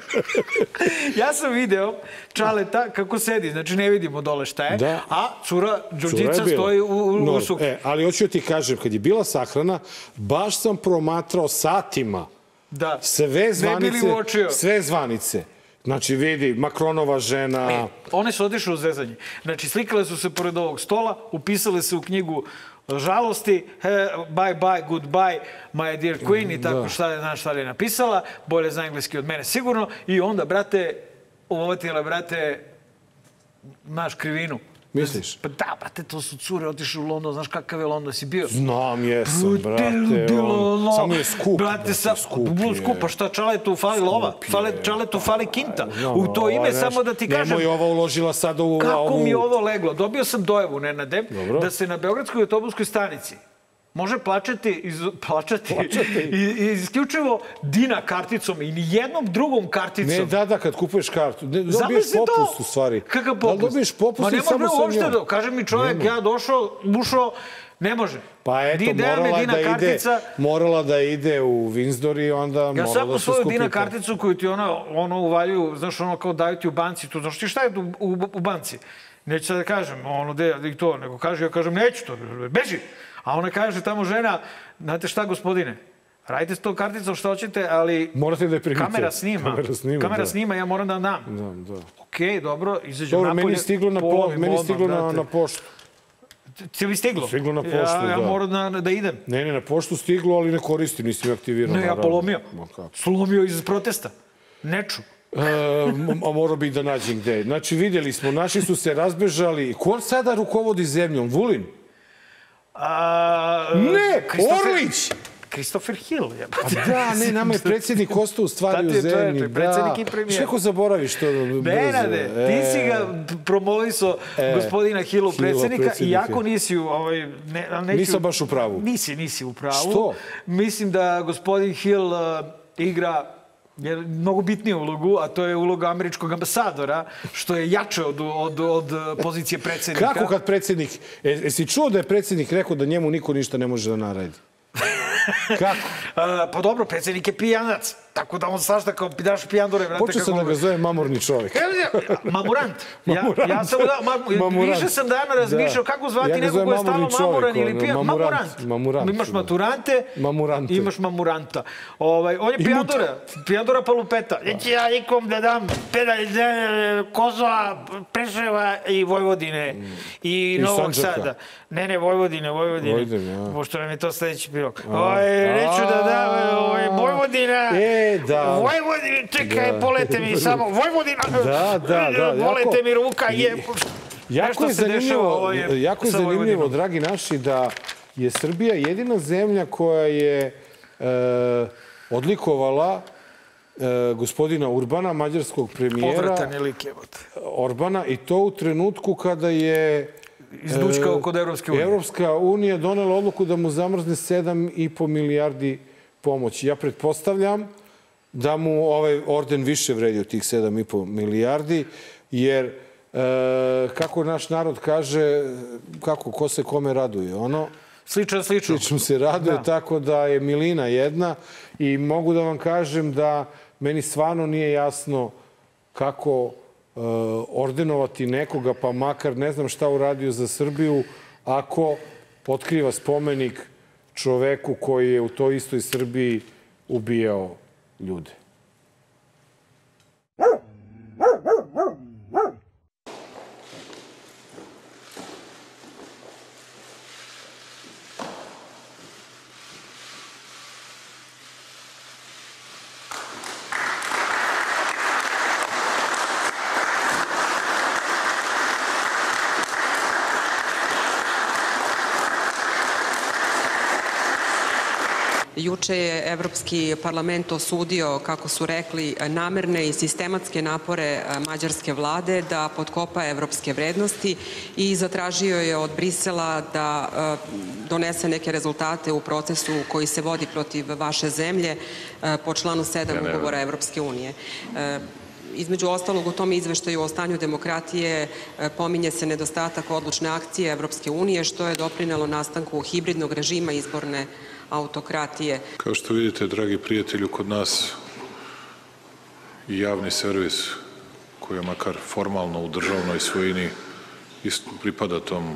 ja sam video Čaleta kako sedi, znači ne vidimo dole šta je, Da. a cura Cura Đurđica je bila. stoji u, u, u No, suknji. E, ali hoću ti kažem, kad je bila sahrana, baš sam promatrao satima Da. sve Ne bi li zvanice. uočio? Sve zvanice. Znači, vidi, Makronova žena... E, one su otišle u zezanje. Znači, slikale su se pored ovog stola, upisale se u knjigu žalosti, he, bye bye, goodbye, my dear queen i tako Da. šta je, znaš šta li je napisala, bolje za engleski od mene sigurno, i onda, brate, uvatila, brate, naš krivinu. Misliš? Pa da, brate, to su cure otišli u London, znaš kakav je London, si bio? Znam, jesam, brate. ludilo, On, no. samo je skup. Brate, sa, skup bilo je. skup, pa šta Čaletu fali lova? Skup je. Fale, Čaletu fali kinta. No, U to ime, ovo je, znaš, samo da ti kažem... Nemoj ova uložila sada u... Kako ovu... mi je ovo leglo? Dobio sam dojavu, Nenade, Dobro. da se na Beogradskoj autobuskoj stanici može plaćati, iz, plaćati, Plaćati. i, i isključivo Dina karticom i ni jednom drugom karticom. Ne, da, da, kad kupuješ kartu. Ne, dobiješ Zamisli to. popust, u stvari. Kakav Da popust? li dobiješ popust Ma i ne samo može sa uopšte njom? da... Kaže mi čovjek, Nema. ja došao, ušao, ne može. Pa eto, Di- daj me morala Dina da, ide, kartica. morala da ide u Windsor i onda Ja morala svaku da se svoju skupi. Dina to. karticu koju ti ono, ono uvaljuju, znaš, ono kao daju ti u banci, tu, znaš ti šta je tu u, u banci? Neću sad da kažem, ono, de, de to, nego kaže, ja kažem, neću to, beži. A ona kaže tamo žena, znate šta, gospodine, radite s tom karticom šta hoćete, ali Morate da je primite. kamera snima. Kamera snima, kamera da. snima, ja moram da vam dam. Da, da. Okej, dobro, izađem Dobro, napolje. meni je stiglo na, po, polovim meni je odmah, stiglo na, brate. na poštu. Ti li stiglo? Stiglo na poštu, ja, ja da. moram da, da idem. Ne, ne, na poštu stiglo, ali ne koristim, nisam je aktivirao. Ne, ja naravno. polomio. Ma kako. Slomio iz protesta. Neču. E, a morao bih da nađem gde. Znači, vidjeli smo, naši su se razbežali. Ko sada rukovodi zemljom? Vulin? A, Ne, Christopher- Orlić! Christopher Hill. Je. A da, ne, nama je predsjednik ostao u stvari Tati je u zemlji. čoveče, predsjednik i premijer. Što ako zaboraviš to brzo? Nenade, ti si ga promovisao E, gospodina Hillu, Hilla, predsjednika, predsjednika. iako nisi u... Ovaj, ne, ali neću, Nisam baš u pravu. Nisi, nisi u pravu. Što? Mislim da gospodin Hill uh, igra je mnogo bitniju ulogu, a to je uloga američkog ambasadora, što je jače od, od, od pozicije predsjednika. Kako kad predsjednik... E, jesi čuo da je predsjednik rekao da njemu niko ništa ne može da naredi? Kako? A, pa dobro, predsjednik je pijanac. Tako da on svašta kao daš pijandore, vrate. Počeo sam da ga zove mamurni čovjek. Mamurant. Ja sam više sam dana razmišljao kako zvati neko ko je stalno mamuran ili pijan. Mamurant. Imaš maturante, imaš mamuranta. On je pijandora, pijandora palupeta. Neće ja nikom da dam pedalj Kosova, Preševa i Vojvodine i Novog Sada. Ne, ne, Vojvodine, Vojvodine. Pošto nam je to sledeći pilog. Neću da dam Vojvodina. E, da. Vojvodina, čekaj, polete mi samo. Vojvodina, polete mi ruka. Jako je zanimljivo, jako je zanimljivo, dragi naši, da je Srbija jedina zemlja koja je odlikovala gospodina Urbana, mađarskog premijera. Povratan je lik, jebote. Orbana, i to u trenutku kada je izdučkao kod Evropske unije. Evropska unija donela odluku da mu zamrzne sedam i po milijardi pomoći. Ja pretpostavljam da mu ovaj orden više vredi od tih sedam i po milijardi, jer kako naš narod kaže, kako ko se kome raduje, ono... Slično, slično. Slično se raduje, tako da je milina jedna i mogu da vam kažem da meni stvarno nije jasno kako ordenovati nekoga, pa makar ne znam šta uradio za Srbiju, ako otkriva spomenik čoveku koji je u toj istoj Srbiji ubijao ljude. Juče je Evropski parlament osudio, kako su rekli, namerne i sistematske napore mađarske vlade da potkopa evropske vrednosti i zatražio je od Brisela da donese neke rezultate u procesu koji se vodi protiv vaše zemlje po članu sedam ugovora Evropske unije. Između ostalog, u tom izveštaju o stanju demokratije pominje se nedostatak odlučne akcije Evropske unije, što je doprinelo nastanku hibridnog režima izborne autokratije. Kao što vidite, dragi prijatelju, kod nas i javni servis, koji je makar formalno u državnoj svojini, pripada tom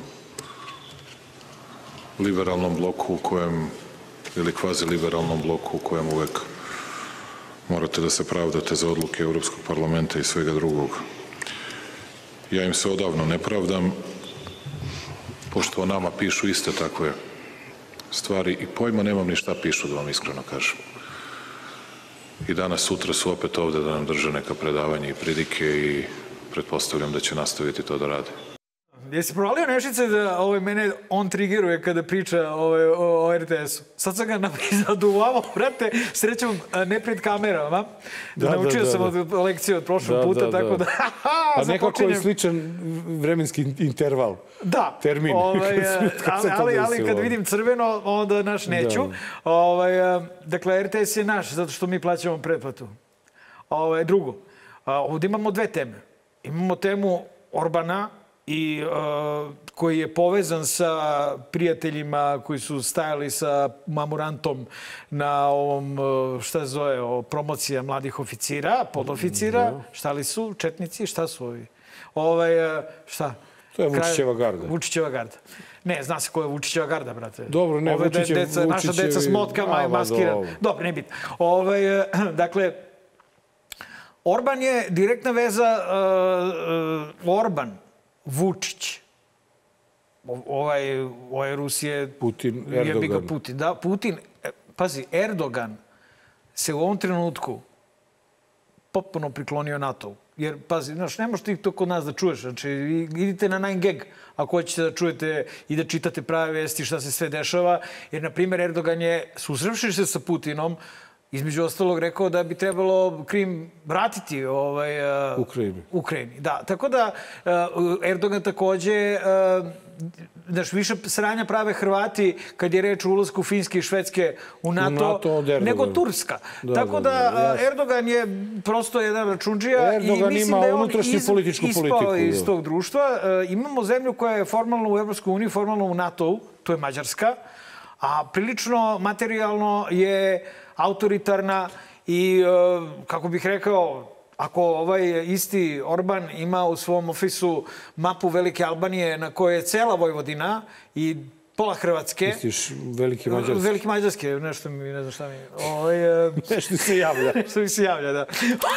liberalnom bloku u kojem, ili kvazi liberalnom bloku u kojem uvek morate da se pravdate za odluke Evropskog parlamenta i svega drugog. Ja im se odavno ne pravdam, pošto o nama pišu iste takve stvari i pojma nemam ni šta pišu, da vam iskreno kažem. I danas, sutra su opet ovde da nam drže neka predavanja i pridike i pretpostavljam da će nastaviti to da rade. Jesi provalio Nešice da mene on triggeruje kada priča o er te esu? Sad sam ga zaduvavao, brate, srećom ne pred kamerama. Naučio sam od lekcije od prošlog puta, tako da... A nekako je sličan vremenski interval. Da. Termin. Ali kad vidim crveno, onda naš neću. Dakle, er te es je naš, zato što mi plaćamo pretplatu. Drugo, ovdje imamo dve teme. Imamo temu Orbana, i koji je povezan sa prijateljima koji su stajali sa mamurantom na ovom, šta se zove, promocija mladih oficira, podoficira. Šta li su? Četnici? Šta su ovi? Šta? To je Vučićeva garda. Vučićeva garda. Ne, zna se ko je Vučićeva garda, brate. Dobro, ne, Vučićev... Naša deca s motkama je maskirana. Dobro, ne biti. Dakle, Orban je direktna veza Orban, Vučić, ovaj Rusije... Putin, Erdogan. Putin, da. Putin, pazi, Erdogan se u ovom trenutku potpuno priklonio NATO-u. Jer, pazi, znaš, ne možete to kod nas da čuješ. Znači, idite na nine gag ako hoćete da čujete i da čitate prave vesti šta se sve dešava. Jer, na primjer, Erdogan je, susrevši se sa Putinom, između ostalog rekao da bi trebalo Krim vratiti Ukrajini. Da, tako da Erdogan takođe, znaš, više sranja prave Hrvati kad je reč o ulasku Finjske i Švedske u NATO nego Turska. Tako da Erdogan je prosto jedan račundžija i mislim da je on ispao iz tog društva. Imamo zemlju koja je formalno u Evropskoj uniji, formalno u NATO-u, to je Mađarska, a prilično materijalno je autoritarna I, kako bih rekao, ako ovaj isti Orban ima u svom ofisu mapu Velike Albanije na kojoj je cela Vojvodina i pola Hrvatske... Misliš Velike Mađarske? Velike Mađarske, nešto mi, ne znam šta mi... Ovaj, nešto se javlja. Nešto mi se javlja, da.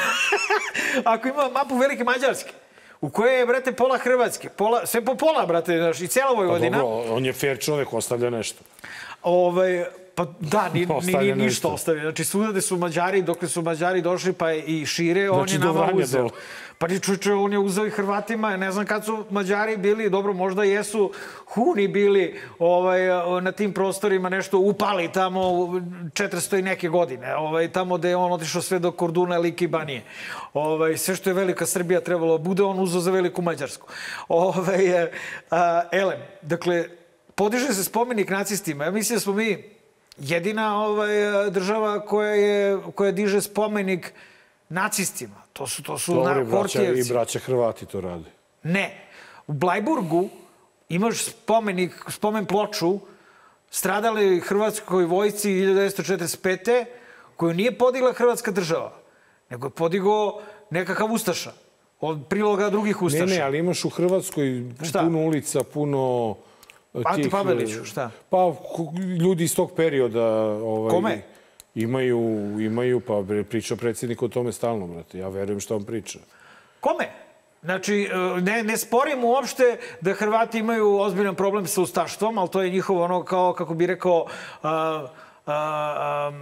Ako ima mapu Velike Mađarske, u kojoj je, brate, pola Hrvatske, pola, sve po pola, brate, znaš, i cela Vojvodina... Pa dobro, on je fair čovek, ostavlja nešto. Ovaj, pa da, ni, ni, nije ništa ostavio. Znači, svuda su Mađari, dokle su Mađari došli pa i šire, on je nama uzeo. Pa ni čuče, on je uzeo i Hrvatima. Ne znam kad su Mađari bili, dobro, možda jesu Huni bili ovaj, na tim prostorima nešto upali tamo četiristo i neke godine. Ovaj, tamo gde je on otišao sve do Korduna, Like i Banije. Ovaj, sve što je velika Srbija trebalo bude, on uzeo za veliku Mađarsku. Ovaj, a, elem, dakle, podiže se spomenik nacistima. Ja mislim da smo mi jedina ovaj, država koja, je, koja diže spomenik nacistima. To su, to su Dobre, na, Hortijevci. I braća Hrvati to rade. Ne. U Blajburgu imaš spomenik, spomen ploču stradali hrvatskoj vojsci hiljadu devetsto četrdeset pete koju nije podigla Hrvatska država, nego je podigao nekakav ustaša. Od priloga drugih ustaša. Ne, ne, ali imaš u Hrvatskoj šta? Puno ulica, puno... Ante Paveliću, šta? Pa, ljudi iz tog perioda... Ovaj, Kome? Imaju, imaju, pa priča predsjednik o tome stalno, brate. Ja verujem što on priča. Kome? Znači, ne, ne sporim uopšte da Hrvati imaju ozbiljan problem sa ustaštvom, ali to je njihovo ono, kao, kako bi rekao, a, a, a,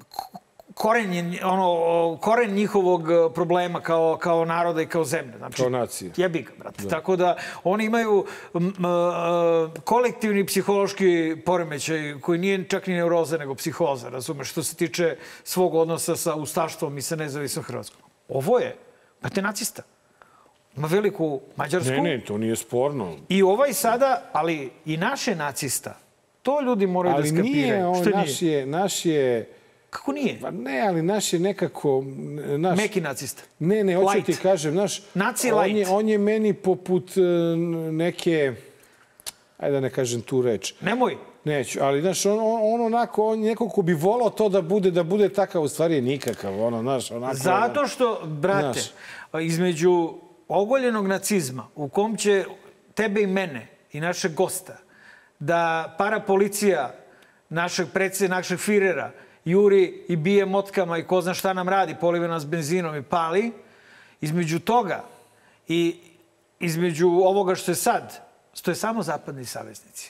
koren, ono, koren njihovog problema kao, kao naroda i kao zemlje. Znači, kao nacije. Jebi ga, brate. Da. Tako da oni imaju m, m, kolektivni psihološki poremećaj koji nije čak ni neuroza, nego psihoza, razumeš, što se tiče svog odnosa sa ustaštvom i sa nezavisnom Hrvatskom. Ovo je, brate, nacista. Ima veliku Mađarsku. Ne, ne, to nije sporno. I ovaj sada, ali i naše nacista. To ljudi moraju ali da skapiraju. Nije, on, Što naš nije? Je, naš je... Kako nije? Pa ne, ali naš je nekako... Naš... Meki nacista. Ne, ne, hoću ti kažem, naš... Naci on light. Je, on je meni poput neke... Ajde da ne kažem tu reč. Nemoj. Neću, ali, znaš, on, on onako, on je neko ko bi volao to da bude, da bude takav, u stvari je nikakav, ono, znaš, onako... Zato što, brate, znaš, između ogoljenog nacizma, u kom će tebe i mene, i našeg gosta, da parapolicija našeg predsjednika, našeg firera, juri i bije motkama i ko zna šta nam radi, polive nas benzinom i pali, između toga i između ovoga što je sad, stoje samo zapadni saveznici.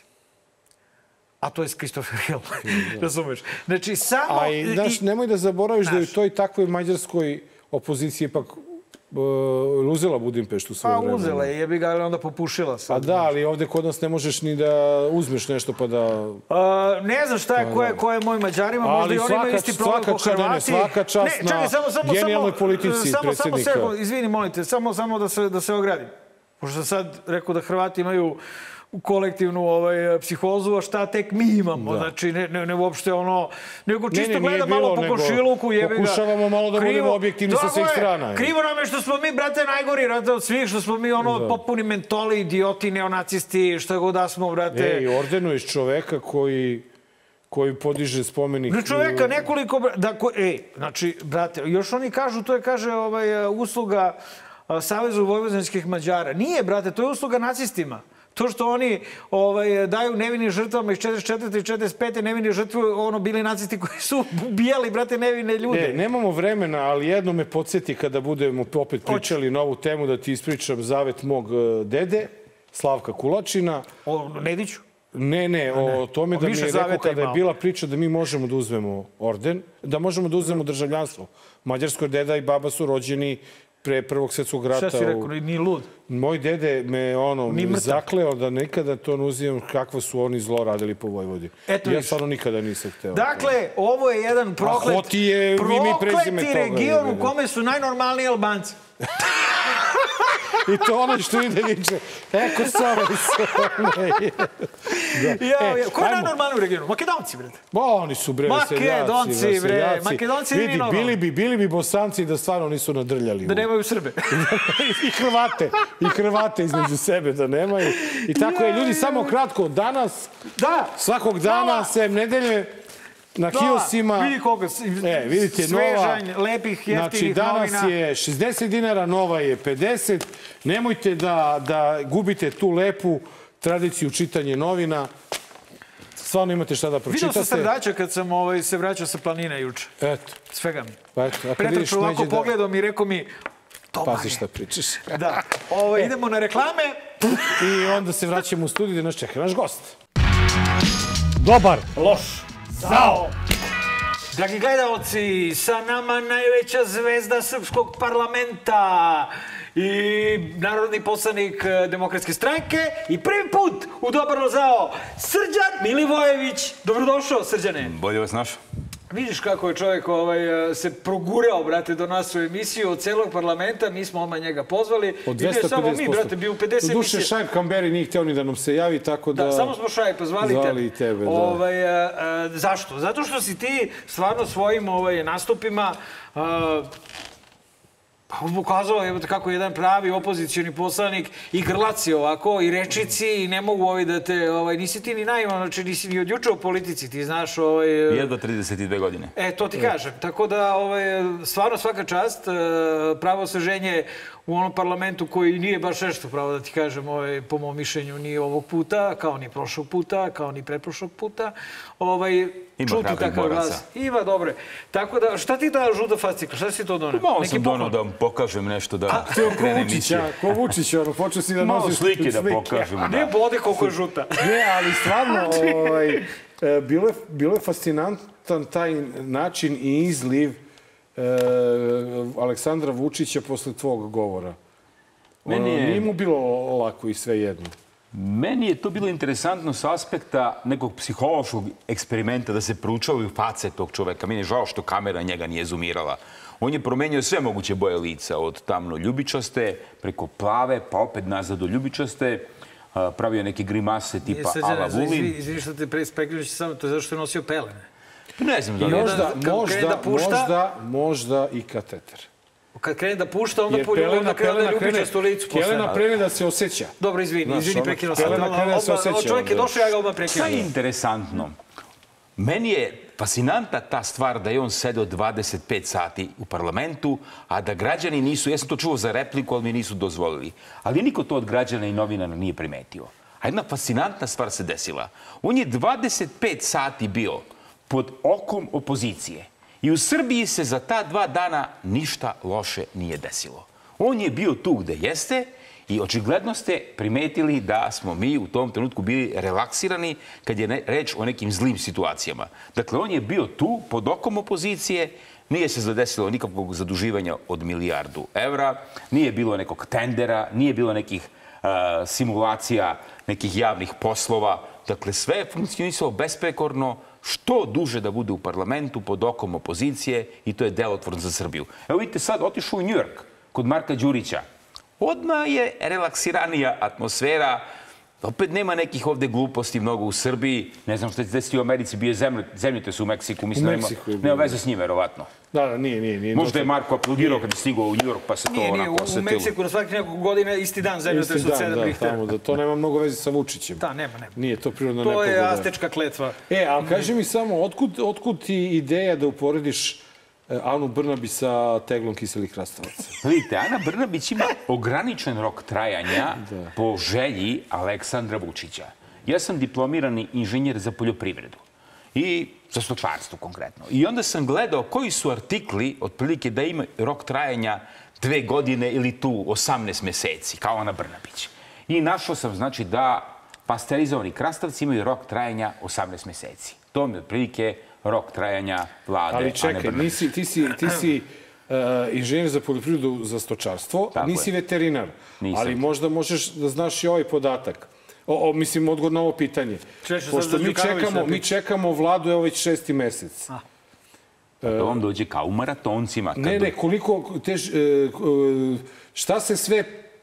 A to je Christopher Hill. Razumeš? Znači, samo... A i, znaš, nemoj da zaboraviš da je u toj takvoj mađarskoj opoziciji ipak uzela Budimpeštu svoje vremena. Pa uzela je, jebi ga, ali onda popušila sad. Pa da, ali ovde kod nas ne možeš ni da uzmeš nešto pa da... Ne znam šta je, ko je, ko je moj Mađarima, možda i oni imaju isti problem ko Hrvati. Svaka čast na genijalnoj politici predsjednika. Samo, izvini, molite, samo, samo da se, da se ogradim. Pošto sam sad rekao da Hrvati imaju kolektivnu ovaj, psihozu, a šta tek mi imamo. Da. Znači, ne, ne, ne uopšte ono... Nego čisto ne, ne, gleda bilo, malo po košiluku, jebe ga. Pokušavamo malo da budemo objektivni sa svih strana. Krivo nam je što smo mi, brate, najgori rade od svih, što smo mi ono da. popuni mentoli, idioti, neonacisti, šta god da smo, brate. Ej, ordenuješ čoveka koji... koji podiže spomenik... Ne čoveka, nekoliko... Da, ko, ej, znači, brate, još oni kažu, to je, kaže, ovaj, usluga Savezu vojvođanskih Mađara. Nije, brate, to je usluga nacistima. To što oni ovaj, daju nevinim žrtvama iz četrdeset četvrte i četrdeset pete nevine žrtve, ono, bili nacisti koji su ubijali, brate, nevine ljude. Ne, nemamo vremena, ali jedno me podsjeti kada budemo opet pričali na ovu temu da ti ispričam zavet mog dede, Slavka Kulačina. O Nediću? Ne, ne, o tome da mi je rekao kada je bila priča da mi možemo da uzmemo orden, da možemo da uzmemo državljanstvo. Mađarskoj deda i baba su rođeni pre Prvog svjetskog rata. Šta si rekao, ni lud? Moj dede me ono zakleo da nikada to ne uzimam kakvo su oni zlo radili po Vojvodi. Ja stvarno nikada nisam hteo. Dakle, ovo je jedan proklet, prokleti region u kome su najnormalniji Albanci. I to ono što ide viče. Eko sove se. Ko je najnormalniji u regionu? Makedonci, bre. Ba, oni su, bre, seljaci. Makedonci, bre. Makedonci nije normalno. Bili bi, bili bi Bosanci da stvarno nisu nadrljali. Da nemaju Srbe. I Hrvate. I Hrvate između sebe da nemaju. I tako je, ljudi, samo kratko. Danas, svakog dana, sem nedelje, na kiosima. Vidi koga, e, vidite, svežanj, nova, lepih, znači, jeftinih novina. danas je šezdeset dinara, nova je pedeset. Nemojte da, da gubite tu lepu tradiciju čitanja novina. Stvarno imate šta da pročitate. Vidio sam srdača kad sam ovaj, se vraćao sa planine juče. Eto. Svega mi. Pa eto, Pretračio ovako da... pogledom i rekao mi, Tomane. Pazi šta pričaš. Da. Ovo, e. Idemo na reklame. I onda se vraćamo u studiju gde nas čeka naš gost. Dobar. Loš. Zao. Dragi gledalci, sa nama najveća zvezda srpskog parlamenta i narodni poslanik Demokratske stranke i prvi put u Dobar Zao, Srđan Milivojević. Dobrodošao, Srđane. Bolje vas našao. Vidiš kako je čovjek ovaj, se progurao, brate, do nas u emisiju od celog parlamenta. Mi smo odmah njega pozvali. Od dvesta pedeset posto. I bio samo mi, brate, bio u pedeset emisije. emisije. Duše, Šajb Kamberi nije hteo ni da nam se javi, tako da... Da, samo smo Šajb pozvali tebe. Zvali i tebe, da. Ovaj, a, a, zašto? Zato što si ti stvarno svojim ovaj, nastupima... A, pa ukazao je kako jedan pravi opozicijni poslanik i grlaci ovako, i rečici, i ne mogu ovaj da te... Ovaj, nisi ti ni naivan, znači nisi ni od juče u politici, ti znaš... Ovaj, jedva trideset dve godine. E, to ti kažem. Tako da, ovaj, stvarno svaka čast, pravo osveženje u onom parlamentu koji nije baš nešto, pravo da ti kažem, ovaj, po mom mišljenju, ni ovog puta, kao ni prošlog puta, kao ni pretprošlog puta. Ovaj, Ima hrabih boraca. Ima, dobre. Tako da, šta ti da žuta fascikla? Šta si to donio? Malo sam donio da vam pokažem nešto, da krene emisija. Ko Vučić, ono, počeo si da malo nosiš slike da pokažem. A ne bode koliko je žuta. Ne, ali stvarno, ovaj, bilo, je, bilo je fascinantan taj način i izliv e, Aleksandra Vučića posle tvog govora. Meni je... Nije mu bilo lako i sve jedno. Meni je to bilo interesantno s aspekta nekog psihološkog eksperimenta da se proučavaju face tog čoveka. Meni je žao što kamera njega nije zoomirala. On je promenio sve moguće boje lica, od tamno ljubičaste, preko plave, pa opet nazad do ljubičaste. Pravio neke grimase tipa Ala Vulin. Izvini što te prespekljujući samo, to je zato što je nosio pelene. Ne znam da li. Možda, možda, možda, možda i kateter. Kad krene da pušta, onda onda krene da ljubičastu licu. Kelena krene da se osjeća. Dobro, izvini, izvini, prekinuo sam. Kelena krene da se osjeća. Čovjek je došao, ja ga odmah prekinuo. Šta je interesantno? Meni je fascinantna ta stvar da je on sedeo dvadeset pet sati u parlamentu, a da građani nisu, ja sam to čuo za repliku, ali mi nisu dozvolili. Ali niko to od građana i novinara nije primetio. A jedna fascinantna stvar se desila. On je dvadeset pet sati bio pod okom opozicije. I u Srbiji se za ta dva dana ništa loše nije desilo. On je bio tu gde jeste i očigledno ste primetili da smo mi u tom trenutku bili relaksirani kad je reč o nekim zlim situacijama. Dakle, on je bio tu pod okom opozicije, nije se zadesilo nikakvog zaduživanja od milijardu evra, nije bilo nekog tendera, nije bilo nekih uh, simulacija, nekih javnih poslova. Dakle, sve je funkcionisalo besprekorno, što duže da bude u parlamentu pod okom opozicije i to je delotvorno za Srbiju. Evo vidite sad, otišao u Njujork kod Marka Đurića. Odmah je relaksiranija atmosfera. Opet nema nekih ovde gluposti mnogo u Srbiji. Ne znam što se desiti u Americi, bio je zemljotres u Meksiku. Mislim, nema, nema veze s njim, verovatno. Da, da, nije, nije. nije Možda je Marko aplaudirao kad je stigao u Njujork, pa se to nije, onako nije, osetilo. U Meksiku na svaki nekog godina isti dan zemljotres od sedam Richtera. Da, to nema mnogo veze sa Vučićem. Da, nema, nema. Nije to prirodna nepogoda. To je astečka kletva. E, ali kaži mi samo, otkud, otkud ti ideja da uporediš Anu Brnabić sa teglom kiselih krastavaca? Vidite, Ana Brnabić ima ograničen rok trajanja po želji Aleksandra Vučića. Ja sam diplomirani inženjer za poljoprivredu i za stočarstvo konkretno. I onda sam gledao koji su artikli, otprilike da ima rok trajanja dve godine ili tu osamnaest meseci, kao Ana Brnabić. I našao sam, znači, da pasterizovani krastavci imaju rok trajanja osamnaest meseci. To mi je otprilike rok trajanja vlade. Ali čekaj, nisi, ti si, ti si uh, inženjer za poljoprivredu za stočarstvo, tako nisi je. veterinar. Nisam. Ali možda možeš da znaš i ovaj podatak. O, o, mislim, odgovor na ovo pitanje. Češu, Pošto mi čekamo, mi čekamo vladu, evo već šesti mesec. A. To vam dođe kao u maratoncima. Kad... Ne, ne, koliko tež, šta se sve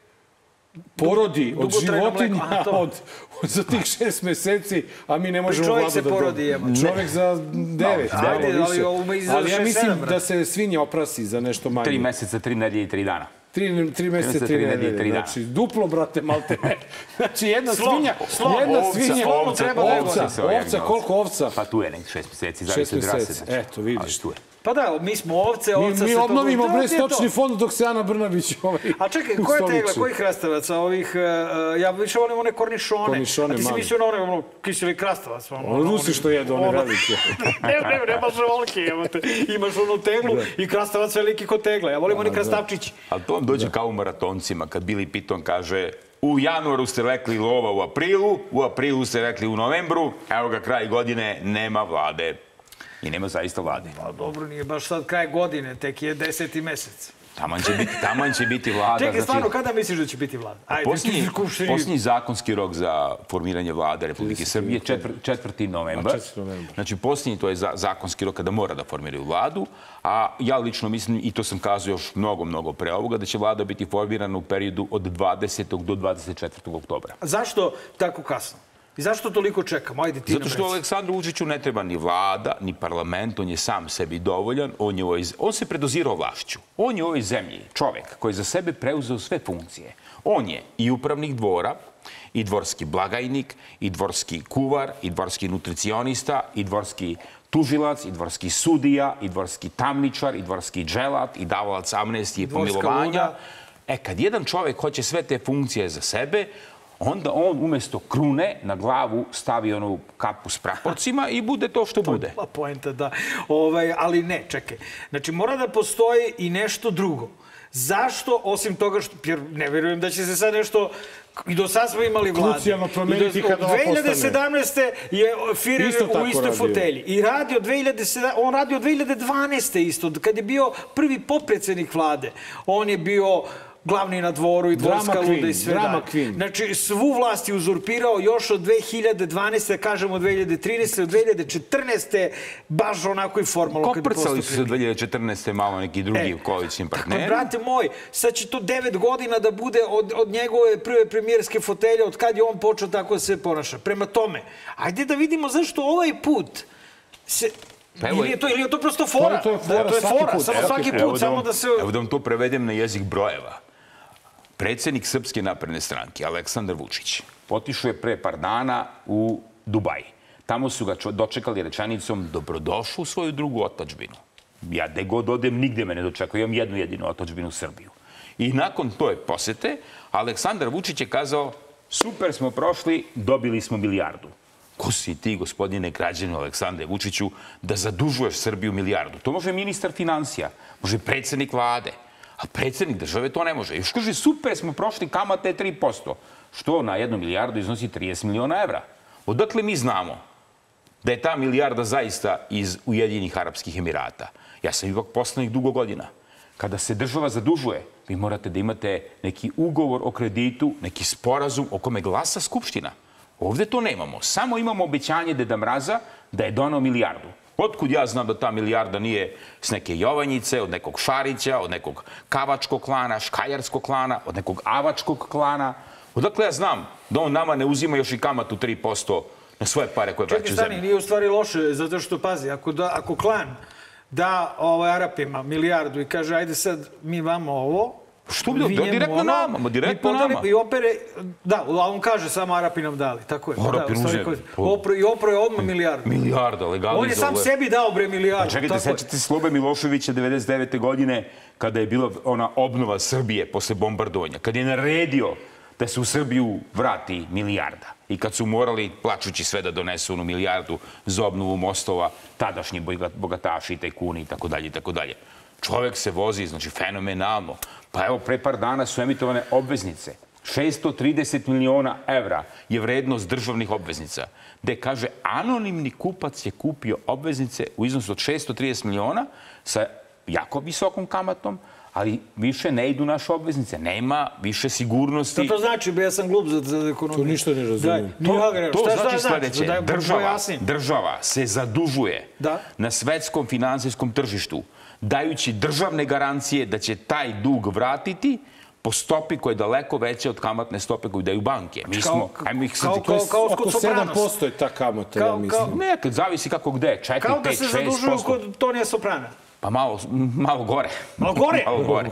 porodi od životinja od, od za tih šest meseci, a mi ne možemo vladu da... Čovjek se porodi, jemo. Čovjek za devet, no, ajde, ali, ali ja mislim da se svinja oprasi za nešto manje. Tri meseca, tri nedelje i tri dana. Tri meseca, tri nedelje. Znači, duplo, brate, malte ne. Znači, jedna svinja, jedna svinja, ovca, ovca, koliko ovca? Pa tu je neki šest meseci, šest meseci, eto, vidiš. Pa da, mi smo ovce, ovca se... Mi obnovimo bre stočni fond dok se Ana Brnabić ovaj... A čekaj, ko je tegla, kojih krastavaca ovih... Ja više volim one kornišone. Kornišone, mali. A ti si mislio na one kiseli krastavac. Rusi što jedu, one velike. Ne, ne, nemaš volke, evo te. Imaš onu teglu i krastavac veliki kod tegla. Ja volim oni krastavčići. Ali to vam dođe kao u maratoncima, kad Billy Piton kaže u januaru ste rekli lova u aprilu, u aprilu ste rekli u novembru, evo ga kraj godine, nema vlade. I nema zaista vlade. Pa dobro, nije baš sad kraj godine, tek je deseti mesec. Taman će biti vlada. Čekaj, stvarno, kada misliš da će biti vlada? Posljednji zakonski rok za formiranje vlade Republike Srbije je četvrti novembar. Znači, posljednji to je zakonski rok kada mora da formiraju vladu, a ja lično mislim, i to sam kazao još mnogo, mnogo pre ovoga, da će vlada biti formirana u periodu od dvadesetog do dvadeset četvrtog oktobra. Zašto tako kasno? I zašto toliko čekamo? Ajde, ti nam reci. Zato što Aleksandru Vučiću ne treba ni vlada, ni parlament, on je sam sebi dovoljan, on se predozirao vlašću. On je u ovoj zemlji čovek koji je za sebe preuzeo sve funkcije. On je i upravnik dvora, i dvorski blagajnik, i dvorski kuvar, i dvorski nutricionista, i dvorski tužilac, i dvorski sudija, i dvorski tamničar, i dvorski dželat, i davalac amnestije i pomilovanja. E, kad jedan čovek hoće sve te funkcije za sebe, onda on umjesto krune na glavu stavi onu kapu s praporcima i bude to što bude. To je poenta, da. Ali ne, čekaj. Znači, mora da postoji i nešto drugo. Zašto, osim toga što... Jer ne vjerujem da će se sad nešto... I do sad smo imali vlade. Krucijalno promeniti kada ova postane. dve hiljade sedamnaeste. je Firer u istoj fotelji. I radi od dve hiljade sedamnaeste. On radi od dve hiljade dvanaeste. isto. Kad je bio prvi potpredsjednik vlade. On je bio... glavni na dvoru i dvorska luda i sve dalje. Znači, svu vlast je uzurpirao još od dve hiljade dvanaeste, kažemo dve hiljade trinaeste, od dve hiljade četrnaeste, baš onako i formalno. Koprcali su se od dve hiljade četrnaeste malo neki drugi koalicijni partneri. Brate moj, sad će to devet godina da bude od njegove prve premijerske fotelje, od kad je on počeo tako da se ponaša. Prema tome, ajde da vidimo zašto ovaj put se... Ili je to prosto fora? To je fora, samo svaki put, samo da se... Evo da vam to prevedem na jezik brojeva. Predsjednik Srpske napredne stranke, Aleksandar Vučić, otišao je pre par dana u Dubaj. Tamo su ga dočekali rečenicom dobrodošao u svoju drugu otadžbinu. Ja gde god odem, nigde me ne dočekao. Imam jednu jedinu otadžbinu Srbiju. I nakon toje posete, Aleksandar Vučić je kazao super smo prošli, dobili smo milijardu. Ko si ti, gospodine građaninu Aleksandre Vučiću, da zadužuješ Srbiju milijardu? To može ministar financija, može predsjednik vlade. A predsjednik države to ne može. Još kaže, super smo prošli, kamate tri posto. Što na jednu milijardu iznosi trideset miliona evra. Odakle mi znamo da je ta milijarda zaista iz Ujedinjenih Arapskih Emirata? Ja sam ipak poslanik dugo godina. Kada se država zadužuje, vi morate da imate neki ugovor o kreditu, neki sporazum o kome glasa Skupština. Ovdje to nemamo. Samo imamo obećanje Deda Mraza da je donao milijardu. Otkud ja znam da ta milijarda nije s neke Jovanjice, od nekog Šarića, od nekog Kavačkog klana, Škajarskog klana, od nekog Avačkog klana. Odakle ja znam da on nama ne uzima još i kamatu tri posto na svoje pare koje vraćaju zemlju? Čekaj, stani, nije u stvari loše, zato što, pazi, ako klan da Arapima milijardu i kaže, ajde sad mi vamo ovo, što bi da direktno nama, direktno nama. I opere, da, on kaže samo Arapi nam dali, tako je. Arapi nam uzeli. I opro je odmah milijardu. Milijarda, legalizovale. On je sam sebi dao bre milijardu. Čekajte, sećate se Slobe Miloševića devedeset devete godine kada je bila ona obnova Srbije posle bombardovanja, kada je naredio da se u Srbiju vrati milijarda. I kad su morali, plačući sve, da donesu onu milijardu za obnovu mostova, tadašnji bogataši, tajkuni i tako dalje i tako dalje. Čovjek se vozi, znači fenomenalno. Pa evo, pre par dana su emitovane obveznice. šesto trideset miliona evra je vrednost državnih obveznica. Gde kaže, anonimni kupac je kupio obveznice u iznosu od šesto trideset miliona sa jako visokom kamatom, ali više ne idu naše obveznice. Nema više sigurnosti. Što to znači? Ja sam glup za ekonomiju. To ništa ne razumijem. To znači sljedeće. Država se zadužuje na svetskom finansijskom tržištu, dajući državne garancije da će taj dug vratiti po stopi koja je daleko veća od kamatne stope koju daju banke. Mi smo, ajmo ih sad... Oko sedam posto je ta kamata, ja mislim. Ne, kad zavisi kako gde, četiri, pet, šest posto. Kao da se zadužuju kod Tonija Soprana. Pa malo, malo gore. Malo gore? Malo gore.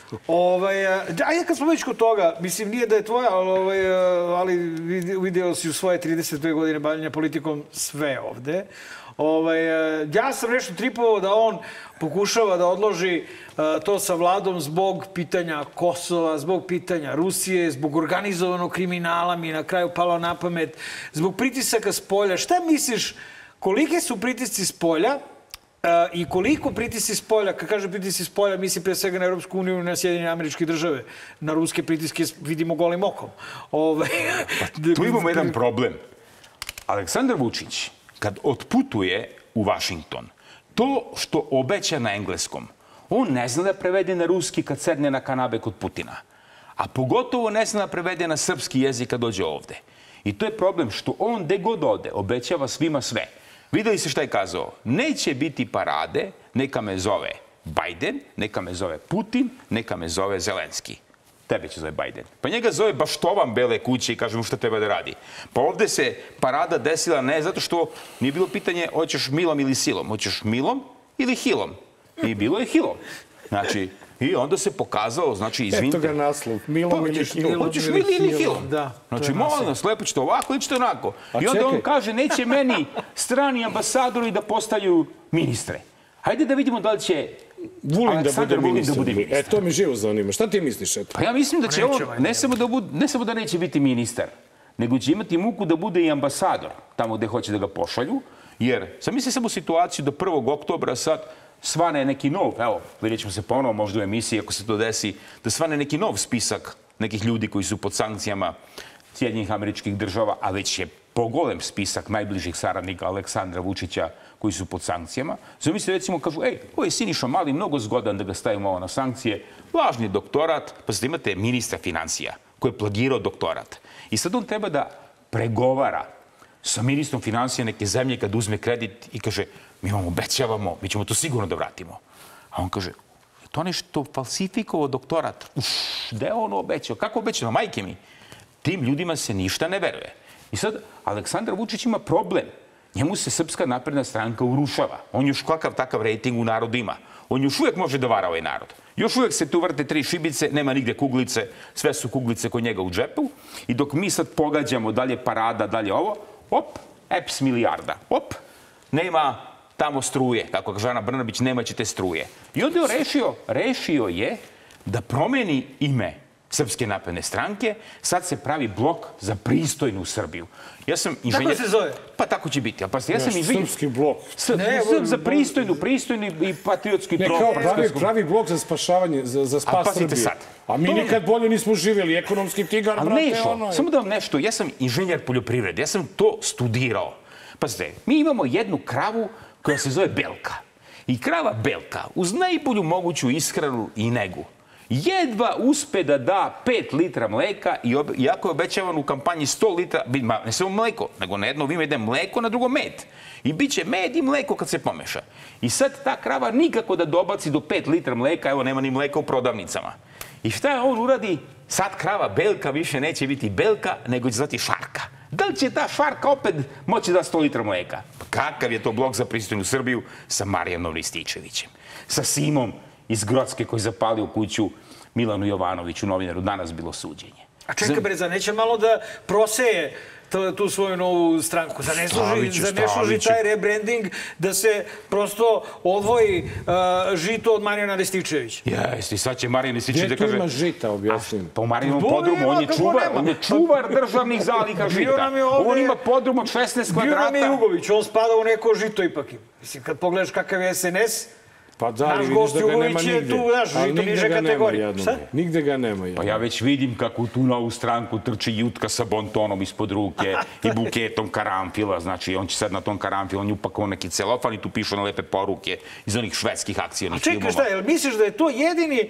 Ovaj, ajde kad smo već kod toga, mislim nije da je tvoja, ali, ovaj, ali vidio si u svoje trideset dve godine bavljenja politikom sve ovde. Ovaj, ja sam nešto tripovao da on pokušava da odloži uh, to sa vladom zbog pitanja Kosova, zbog pitanja Rusije, zbog organizovanog kriminala, mi je na kraju palo na pamet, zbog pritisaka s polja. Šta misliš, kolike su pritisci s polja uh, i koliko pritisci s polja, kad kažem pritisci s polja, mislim pre svega na Europsku uniju i na Sjedinjene Američke Države. Na ruske pritiske vidimo golim okom. Ovaj, pa, tu imamo jedan problem. Aleksandar Vučić, kad otputuje u Vašington, to što obeća na engleskom, on ne zna da prevede na ruski kad sedne na kanabe kod Putina. A pogotovo ne zna da prevede na srpski jezik kad dođe ovde. I to je problem što on gde god ode obećava svima sve. Videli ste šta je kazao? Neće biti parade, neka me zove Biden, neka me zove Putin, neka me zove Zelenski. Tebe će zove Biden. Pa njega zove baštovan Bele kuće i kaže mu šta treba da radi. Pa ovde se parada desila ne zato što nije bilo pitanje hoćeš milom ili silom. Hoćeš milom ili hilom. I bilo je hilom. Znači, i onda se pokazalo, znači, izvinite. Eto ga naslov, milom ili hilom. Hoćeš mili ili hilom. Znači, molim nas, lepo ćete ovako ili ćete onako. I onda on kaže, neće meni strani ambasadori da postaju ministre. Hajde da vidimo da li će Vulin da bude ministar. E, to mi živo zanima. Šta ti misliš? Pa ja mislim da će on, ne samo da neće biti ministar, nego će imati muku da bude i ambasador tamo gde hoće da ga pošalju, jer sam misli samo situaciju da prvog oktobra sad svane neki nov, evo, vidjet ćemo se ponovo možda u emisiji ako se to desi, da svane neki nov spisak nekih ljudi koji su pod sankcijama Sjedinjenih Američkih Država, a već je pogolem spisak najbližih saradnika Aleksandra Vučića koji su pod sankcijama. Zamisli, recimo, kažu, ej, ovo je Siniša Mali, mnogo zgodan da ga stavimo ovo na sankcije. Važni doktorat, pa sad imate ministra financija koji je plagirao doktorat. I sad on treba da pregovara sa ministrom financija neke zemlje kad uzme kredit i kaže, mi vam obećavamo, mi ćemo to sigurno da vratimo. A on kaže, to je nešto falsifikovao doktorat. Uff, gde je on obećao? Kako obećao? Majke mi. Tim ljudima se ništa ne veruje. I sad, Aleksandar Vučić ima problem. Njemu se Srpska napredna stranka urušava. On još kakav takav rejting u narodu ima. On još uvijek može da vara ovaj narod. Još uvijek se tu vrte tri šibice, nema nigde kuglice, sve su kuglice kod njega u džepu. I dok mi sad pogađamo dalje parada, dalje ovo, op, E P S milijarda. Op, nema tamo struje. Kako kaže Ana Brnabić, nema će te struje. I onda je rešio, rešio je da promeni ime Srpske napredne stranke, sad se pravi blok za pristojnu Srbiju. Ja sam inženjer... Tako se zove? Pa tako će biti. Ja sam inženjer... Srpski blok. Za pristojnu, pristojnu i patriotski blok. Ne, kao pravi blok za spašavanje, za spas Srbije. A mi nikad bolje nismo živjeli. Ekonomski tigar, brate, ono... Samo da vam nešto, ja sam inženjer poljoprivrede. Ja sam to studirao. Pazite, mi imamo jednu kravu koja se zove Belka. I krava Belka, uz najbolju moguću ishranu i negu, jedva uspe da da pet litra mleka, iako je obećavan u kampanji sto litra, ne samo mleko, nego na jedno ime ide mleko, na drugo med. I bit će med i mleko kad se pomeša. I sad ta krava nikako da dobaci do pet litra mleka, evo nema ni mleka u prodavnicama. I šta on uradi? Sad krava Belka više neće biti Belka, nego će zvati Šarka. Da li će ta Šarka opet moći da sto litra mleka? Pa kakav je to blok za pristojnu Srbiju sa Marijanom Rističevićem, sa Simom iz Grocke koji zapalio kuću Milanu Jovanoviću, novinaru, danas bilo suđenje. A čekaj bre, za neće malo da proseje tu svoju novu stranku. Za ne služi taj rebranding da se prosto odvoji žito od Marijana Rističevića. Jeste, i sad će Marijan Rističević da kaže... Gdje tu ima žita, objasnim? Pa u Marijanom podrumu, on je čuvar, on je čuvar državnih zaliha žita. On ima podrum od šesnaest kvadrata. Bio nam je Jugović, on spada u neko žito ipak. Mislim, kad pogledaš kakav je S N S, pa da, ali vidiš da ga nema nigde. Ali nigde ga nema jednom. Nigde ga nema jednom. Pa ja već vidim kako u tu novu stranku trči Jutka sa bontonom ispod ruke i buketom karamfila. Znači, on će sad na tom karamfilu, on je upakovao neki celofan i tu pišu na lepe poruke iz onih švedskih akcijonih filmova. A čekaj, šta, jel misliš da je to jedini,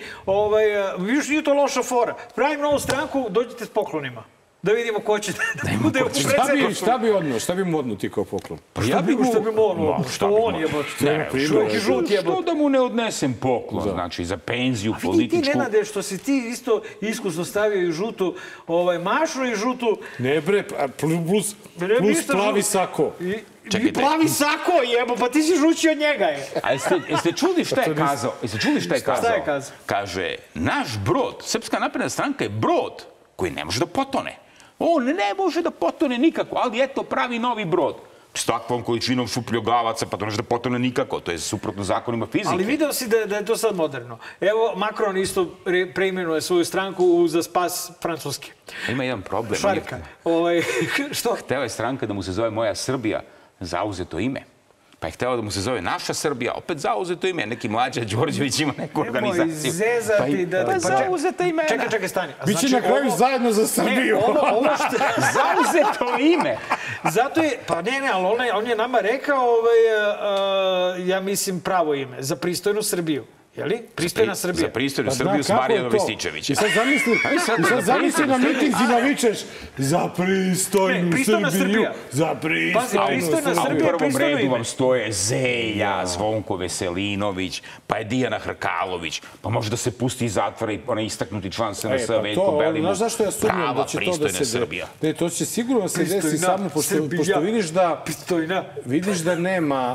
vidiš, nije to loša fora. Pravim novu stranku, dođite s poklonima. Da vidimo ko će da bude u predsedniku. Šta bi odno? Šta bi mu odno ti kao poklon? Pa ja bi mu... Šta bi mu odno? Što on je baš... Šuki žut je baš... Što da mu ne odnesem poklon? Znači, za penziju, političku... A vidi ti, Nenade, što si ti isto iskusno stavio i žutu mašru i žutu... Ne bre, plus plavi sako. I plavi sako, jebo, pa ti si žući od njega, je. A jeste čuli šta je kazao? Jeste čuli šta je kazao? Šta je kazao? Kaže, naš brod, Srpska napredna stranka je brod koji ne može da potone. On ne može da potone nikako, ali eto pravi novi brod. S takvom količinom šupljogavaca, pa to ne može da potone nikako. To je suprotno zakonima fizike. Ali video si da je to sad moderno. Evo, Macron isto preimenuje svoju stranku za spas Francuske. Ima jedan problem. Šarka. Što? Hteo je stranka da mu se zove Moja Srbija, zauzeto ime. Pa je hteo da mu se zove Naša Srbija, opet zauzeto ime. Neki Mlađa Đorđević ima neku organizaciju. Nemoj zezati da... Pa zauzeto ime. Čekaj, čekaj, stani. Biće na kraju zajedno za Srbiju. Zauzeto ime. Zato je... Pa ne, ne, ali on je nama rekao, ja mislim, pravo ime. Za pristojnu Srbiju. Jeli? Pristojna Srbija. Za pristojnu Srbiju s Marijanom Rističevićem. I sad zamisli na mitingzima vičeš za pristojnu Srbiju, za pristojnu Srbiju. A u prvom redu vam stoje Zelja, Zvonko Veselinović, pa je Dijana Hrkalović, pa može da se pusti iz zatvora i onaj istaknuti član S N S Veljko Belivuk. Znaš zašto ja sumnjam da će to da se desi? Ne, to će sigurno se desi samo pošto vidiš da nema...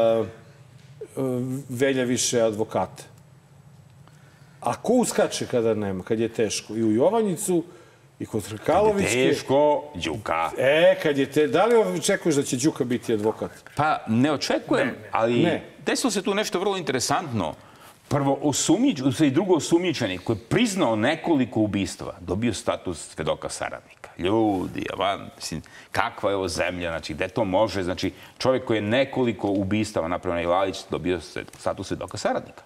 Velja više advokata. A ko uskače kada nema, kad je teško? I u Jovanjicu, i kod Hrkalovićke. Kad je teško, Đuka. E, kad je te... Da li očekuješ da će Đuka biti advokat? Pa, ne očekujem, ali desilo se tu nešto vrlo interesantno. Prvo, i drugo osumnjičeni koji je priznao nekoliko ubistva, dobio status svedoka saradnika. Ljudi, avan, kakva je ovo zemlja, znači, gde to može? Znači, čovjek koji je nekoliko ubistava, napravio na Ilalić, dobio status svedoka saradnika.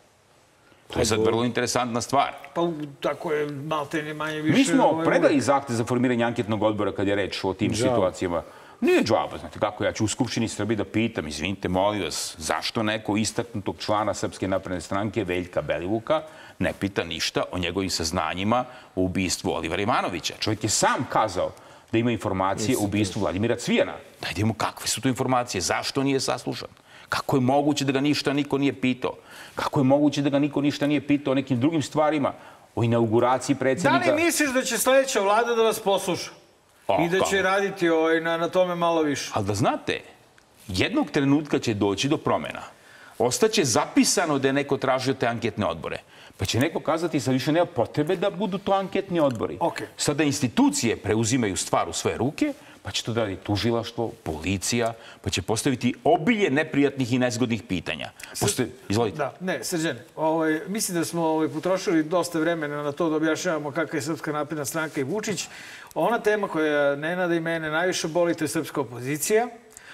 To je sad vrlo interesantna stvar. Pa tako je malte ne manje više... Mi smo predali zahtev za formiranje anketnog odbora kad je reč o tim situacijama. Nije džaba, znate kako, ja ću u Skupštini Srbije da pitam, izvinite, molim vas, zašto neko istaknutog člana Srpske napredne stranke, Veljka Belivuka, ne pita ništa o njegovim saznanjima o ubistvu Olivera Ivanovića. Čovjek je sam kazao da ima informacije o ubistvu Vladimira Cvijana. Dajte mu kakve su to informacije, zašto nije saslušan? Kako je moguće da ga ništa niko nije pitao? Kako je moguće da ga niko ništa nije pitao o nekim drugim stvarima, o inauguraciji predsjednika? Da li misliš da će sljedeća vlada da vas posluša? I da će raditi na tome malo više. Ali da znate, jednog trenutka će doći do promjena. Ostaće zapisano da je neko tražio te anketne odbore. Pa će neko kazati sad više nema potrebe da budu to anketni odbori. Sada institucije preuzimaju stvar u svoje ruke, pa će to da radi tužilaštvo, policija, pa će postaviti obilje neprijatnih i nezgodnih pitanja. Izvolite. Da, ne, Srđane, mislim da smo potrošili dosta vremena na to da objašnjavamo kakva je Srpska napredna stranka i Vučić. Ona tema koja Nenada i mene najviše boli, to je srpska opozicija.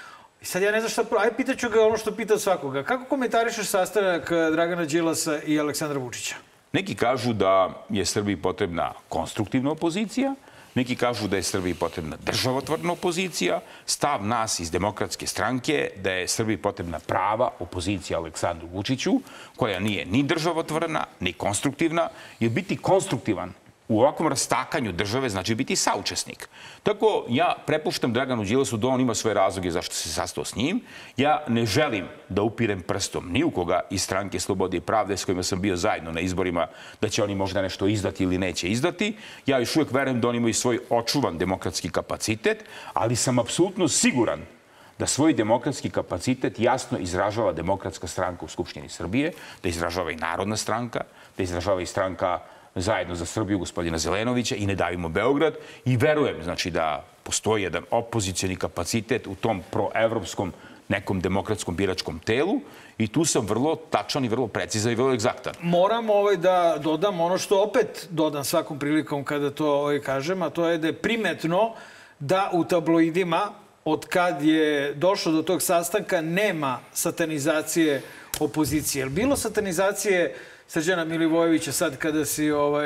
I sad ja ne znam šta... Ajde, pitaću ga ono što pita svakoga. Kako komentarišeš sastanak Dragana Đilasa i Aleksandra Vučića? Neki kažu da je Srbiji potrebna konstruktivna opozicija, neki kažu da je Srbiji potrebna državotvorna opozicija, stav nas iz Demokratske stranke da je Srbiji potrebna prava opozicija Aleksandru Vučiću, koja nije ni državotvorna, ni konstruktivna, jer biti konstruktivan u ovakvom rastakanju države znači biti saučesnik. Tako ja prepuštam Draganu Đilasu da on ima svoje razloge zašto se sastao s njim. Ja ne želim da upirem prstom ni u koga iz Stranke Slobode i pravde s kojima sam bio zajedno na izborima da će oni možda nešto izdati ili neće izdati. Ja još uvijek verujem da oni imaju svoj očuvan demokratski kapacitet, ali sam apsolutno siguran da svoj demokratski kapacitet jasno izražava Demokratska stranka u Skupštini Srbije, da izražava i Narodna stranka, da izražava i stranka Zajedno za Srbiju gospodina Zelenovića i Ne davimo Beograd i verujem znači da postoji jedan opozicijani kapacitet u tom proevropskom nekom demokratskom biračkom telu i tu sam vrlo tačan i vrlo precizan i vrlo egzaktan. Moram da dodam ono što opet dodam svakom prilikom kada to kažem, a to je da je primetno da u tabloidima od kad je došlo do tog sastanka nema satanizacije opozicije. Je li bilo satanizacije Srđana Milivojevića sad kada si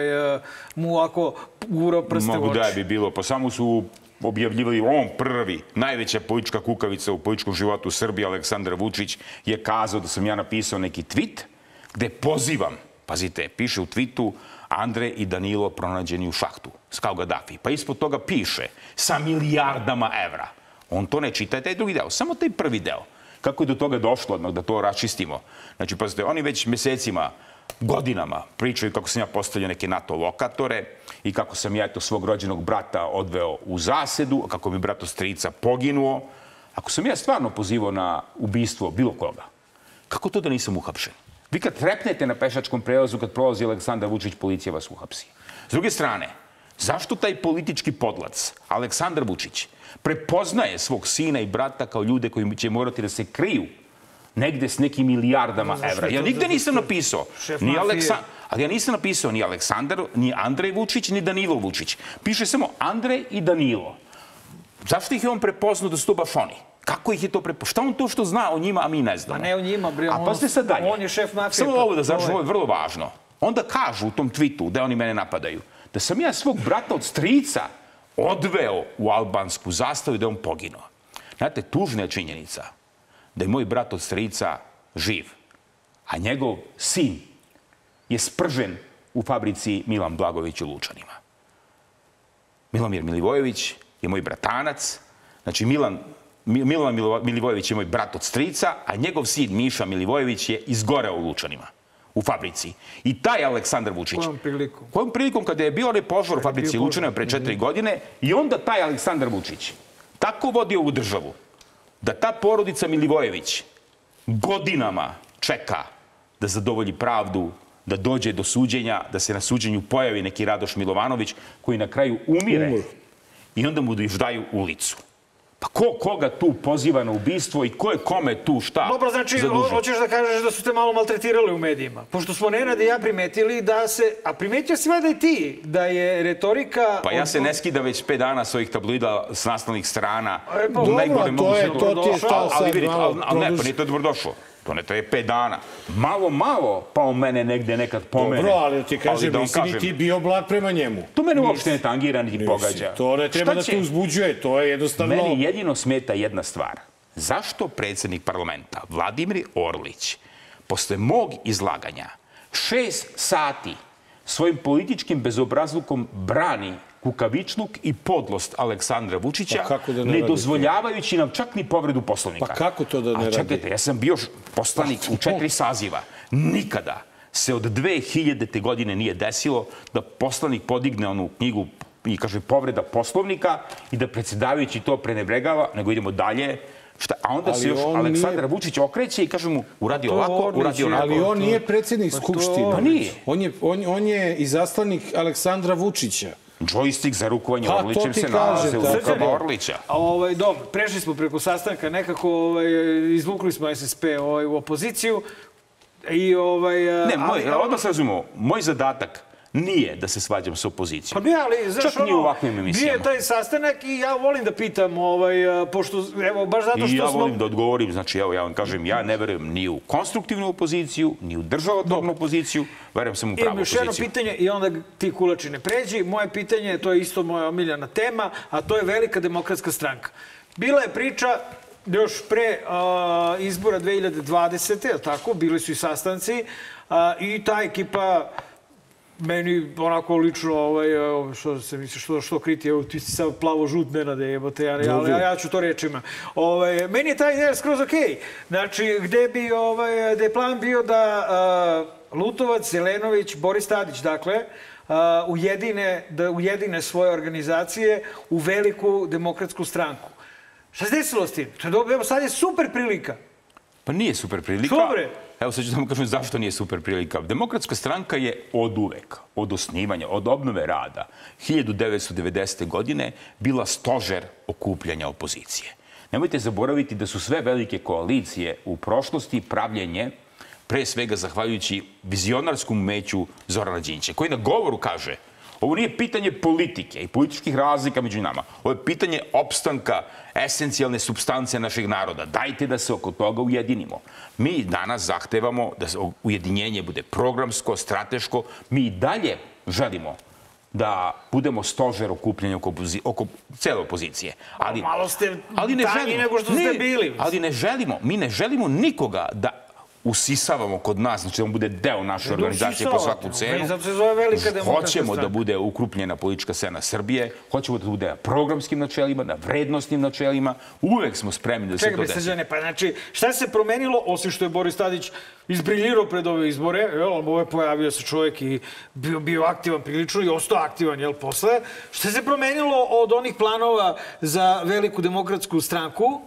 mu ovako gurao prste u oči? Mogu da bi bilo. Pa samo su objavljivali on prvi, najveća politička kukavica u političkom životu Srbije, Aleksandar Vučić, je kazao da sam ja napisao neki tweet gde pozivam, pazite, piše u tweetu Andre i Danilo pronađeni u šahtu, kao Gaddafi. Pa ispod toga piše sa milijardama evra. On to ne čita, taj drugi deo, samo taj prvi deo. Kako je do toga došlo odmah da to raščistimo? Znači, pazite, oni već mesecima, godinama pričaju kako sam ja postavljao neke NATO lokatore i kako sam ja eto svog rođenog brata odveo u zasedu, kako mi brato strica poginuo. Ako sam ja stvarno pozivao na ubistvo bilo koga, kako to da nisam uhapšen? Vi kad trepnete na pešačkom prelazu, kad prolazi Aleksandar Vučić, policija vas uhapsi. S druge strane, zašto taj politički podlac, Aleksandar Vučić, prepoznaje svog sina i brata kao ljude koji će morati da se kriju negde s nekim milijardama evra? Ja nigde nisam napisao ni Aleksandar, ali ja nisam napisao ni Aleksandar, ni Andrej Vučić, ni Danilo Vučić. Piše samo Andrej i Danilo. Zašto ih je on prepoznao da su to baš oni? Kako ih je to prepoznao? Šta on to što zna o njima, a mi ne znamo? A ne o njima, bre. A pa ste sad dalje. On je šef mafije. Samo ovo da završim, ovo je vrlo važno. Onda kažu u tom tweetu da oni mene napadaju, da sam ja svog brata od strica odveo u albansku zastavu i da je on poginuo. Znate, tužna je činjenica da je moj brat od strica živ, a njegov sin je spržen u fabrici Milan Blagojević u Lučanima. Milomir Milivojević je moj bratanac, znači Milan, Milan Milivojević je moj brat od strica, a njegov sin Miša Milivojević je izgoreo u Lučanima, u fabrici. I taj Aleksandar Vučić... Kojom prilikom? Kojom prilikom kada je bio onaj požar u fabrici Lučanima pre četiri godine i onda taj Aleksandar Vučić tako vodi ovu državu da ta porodica Milivojević godinama čeka da zadovolji pravdu, da dođe do suđenja, da se na suđenju pojavi neki Radoš Milovanović koji na kraju umire i onda mu daju ulicu. Pa ko koga tu poziva na ubistvo i ko je kome tu šta Dobro, znači, zadužio? hoćeš da kažeš da su te malo maltretirali u medijima. Pošto smo Nenad i ja primetili da se... A primetio si valjda i ti da je retorika... Pa ja se ne skidam već pet dana s ovih tabloida s naslovnih strana. Dobro, to je, to ti je šta sad malo... Ali ne, pa nije to dobrodošlo. To ne traje pet dana. Malo, malo, pa on mene negde nekad pomene. Dobro, ali ti kažem, nisi ni ti bio blag prema njemu. To mene uopšte ne tangira, niti pogađa. To ne treba da te uzbuđuje, to je jednostavno... Meni jedino smeta jedna stvar. Zašto predsjednik parlamenta, Vladimir Orlić, posle mog izlaganja, šest sati svojim političkim bezobrazlukom brani kukavičluk i podlost Aleksandra Vučića, ne dozvoljavajući nam čak ni povredu Poslovnika. Pa kako to da ne radi? A čekajte, ja sam bio poslanik u četiri saziva. Nikada se od dve hiljadite godine nije desilo da poslanik podigne onu knjigu i kaže povreda Poslovnika i da predsjedavajući to prenebregava, nego idemo dalje. A onda se još Aleksandar Vučić okreće i kaže mu uradi ovako, uradi onako. Ali on nije predsjednik Skupštine. Pa nije. On je izaslanik Aleksandra Vučića. Džojstik za rukovanje Orlićem se nalaze u rukama Orlića. Dobro, prešli smo preko sastanka, nekako izvukli smo S S P u opoziciju. Ne, odmah se razumemo, moj zadatak nije da se svađam s opozicijom. Pa ne, ali, znaš, čak ni u ovakvim emisijama. Bio je taj sastanak i ja volim da pitam, pošto, evo, baš zato što smo... I ja volim da odgovorim, znači, evo, ja vam kažem, ja ne verujem ni u konstruktivnu opoziciju, ni u državotvornu opoziciju, verujem sam u pravu opoziciju. Imam još jedno pitanje i onda ti kulači ne pređi. Moje pitanje, to je isto moja omiljena tema, a to je Velika demokratska stranka. Bila je priča još pre izbora dve hiljade dvadesete, je li tako? Bili su i sastanci i ta ekipa... Meni onako lično, što se misli, što kriti, evo ti si sad plavo-žut, Nenade, jebote, ja ću to rečima. Meni je ta ideja skroz okej. Znači, gde je plan bio da Lutovac, Zelenović, Boris Tadić, dakle, da ujedine svoje organizacije u Veliku demokratsku stranku. Šta se desilo s tim? Evo, sad je super prilika. Pa nije super prilika. Dobre. Evo sad ću samo kažem zašto nije super prilika. Demokratska stranka je od uvek, od osnivanja, od obnove rada, hiljadu devetsto devedesete. godine bila stožer okupljanja opozicije. Nemojte zaboraviti da su sve velike koalicije u prošlosti pravljenje, pre svega zahvaljujući vizionarskom umeću Zorana Đinđića, koji na govoru kaže ovo nije pitanje politike i političkih razlika među nama. Ovo je pitanje opstanka esencijalne supstance našeg naroda. Dajte da se oko toga ujedinimo. Mi danas zahtevamo da ujedinjenje bude programsko, strateško. Mi i dalje želimo da budemo stožer okupljanja oko cele opozicije. Malo ste tanji nego što ste bili. Ali ne želimo, mi ne želimo nikoga da usisavamo kod nas, znači da on bude deo naše organizacije po svaku cenu. Hoćemo da bude ukrupnjena politička scena Srbije, hoćemo da bude na programskim načelima, na vrednostnim načelima. Uvek smo spremni da se to desi. Čekaj, Srđane, pa znači, šta se promenilo, osim što je Boris Tadić izbriljirao pred ove izbore, ovo je pojavio se čovjek i bio aktivan prilično i ostao aktivan, jel, posle. Šta se promenilo od onih planova za Veliku demokratsku stranku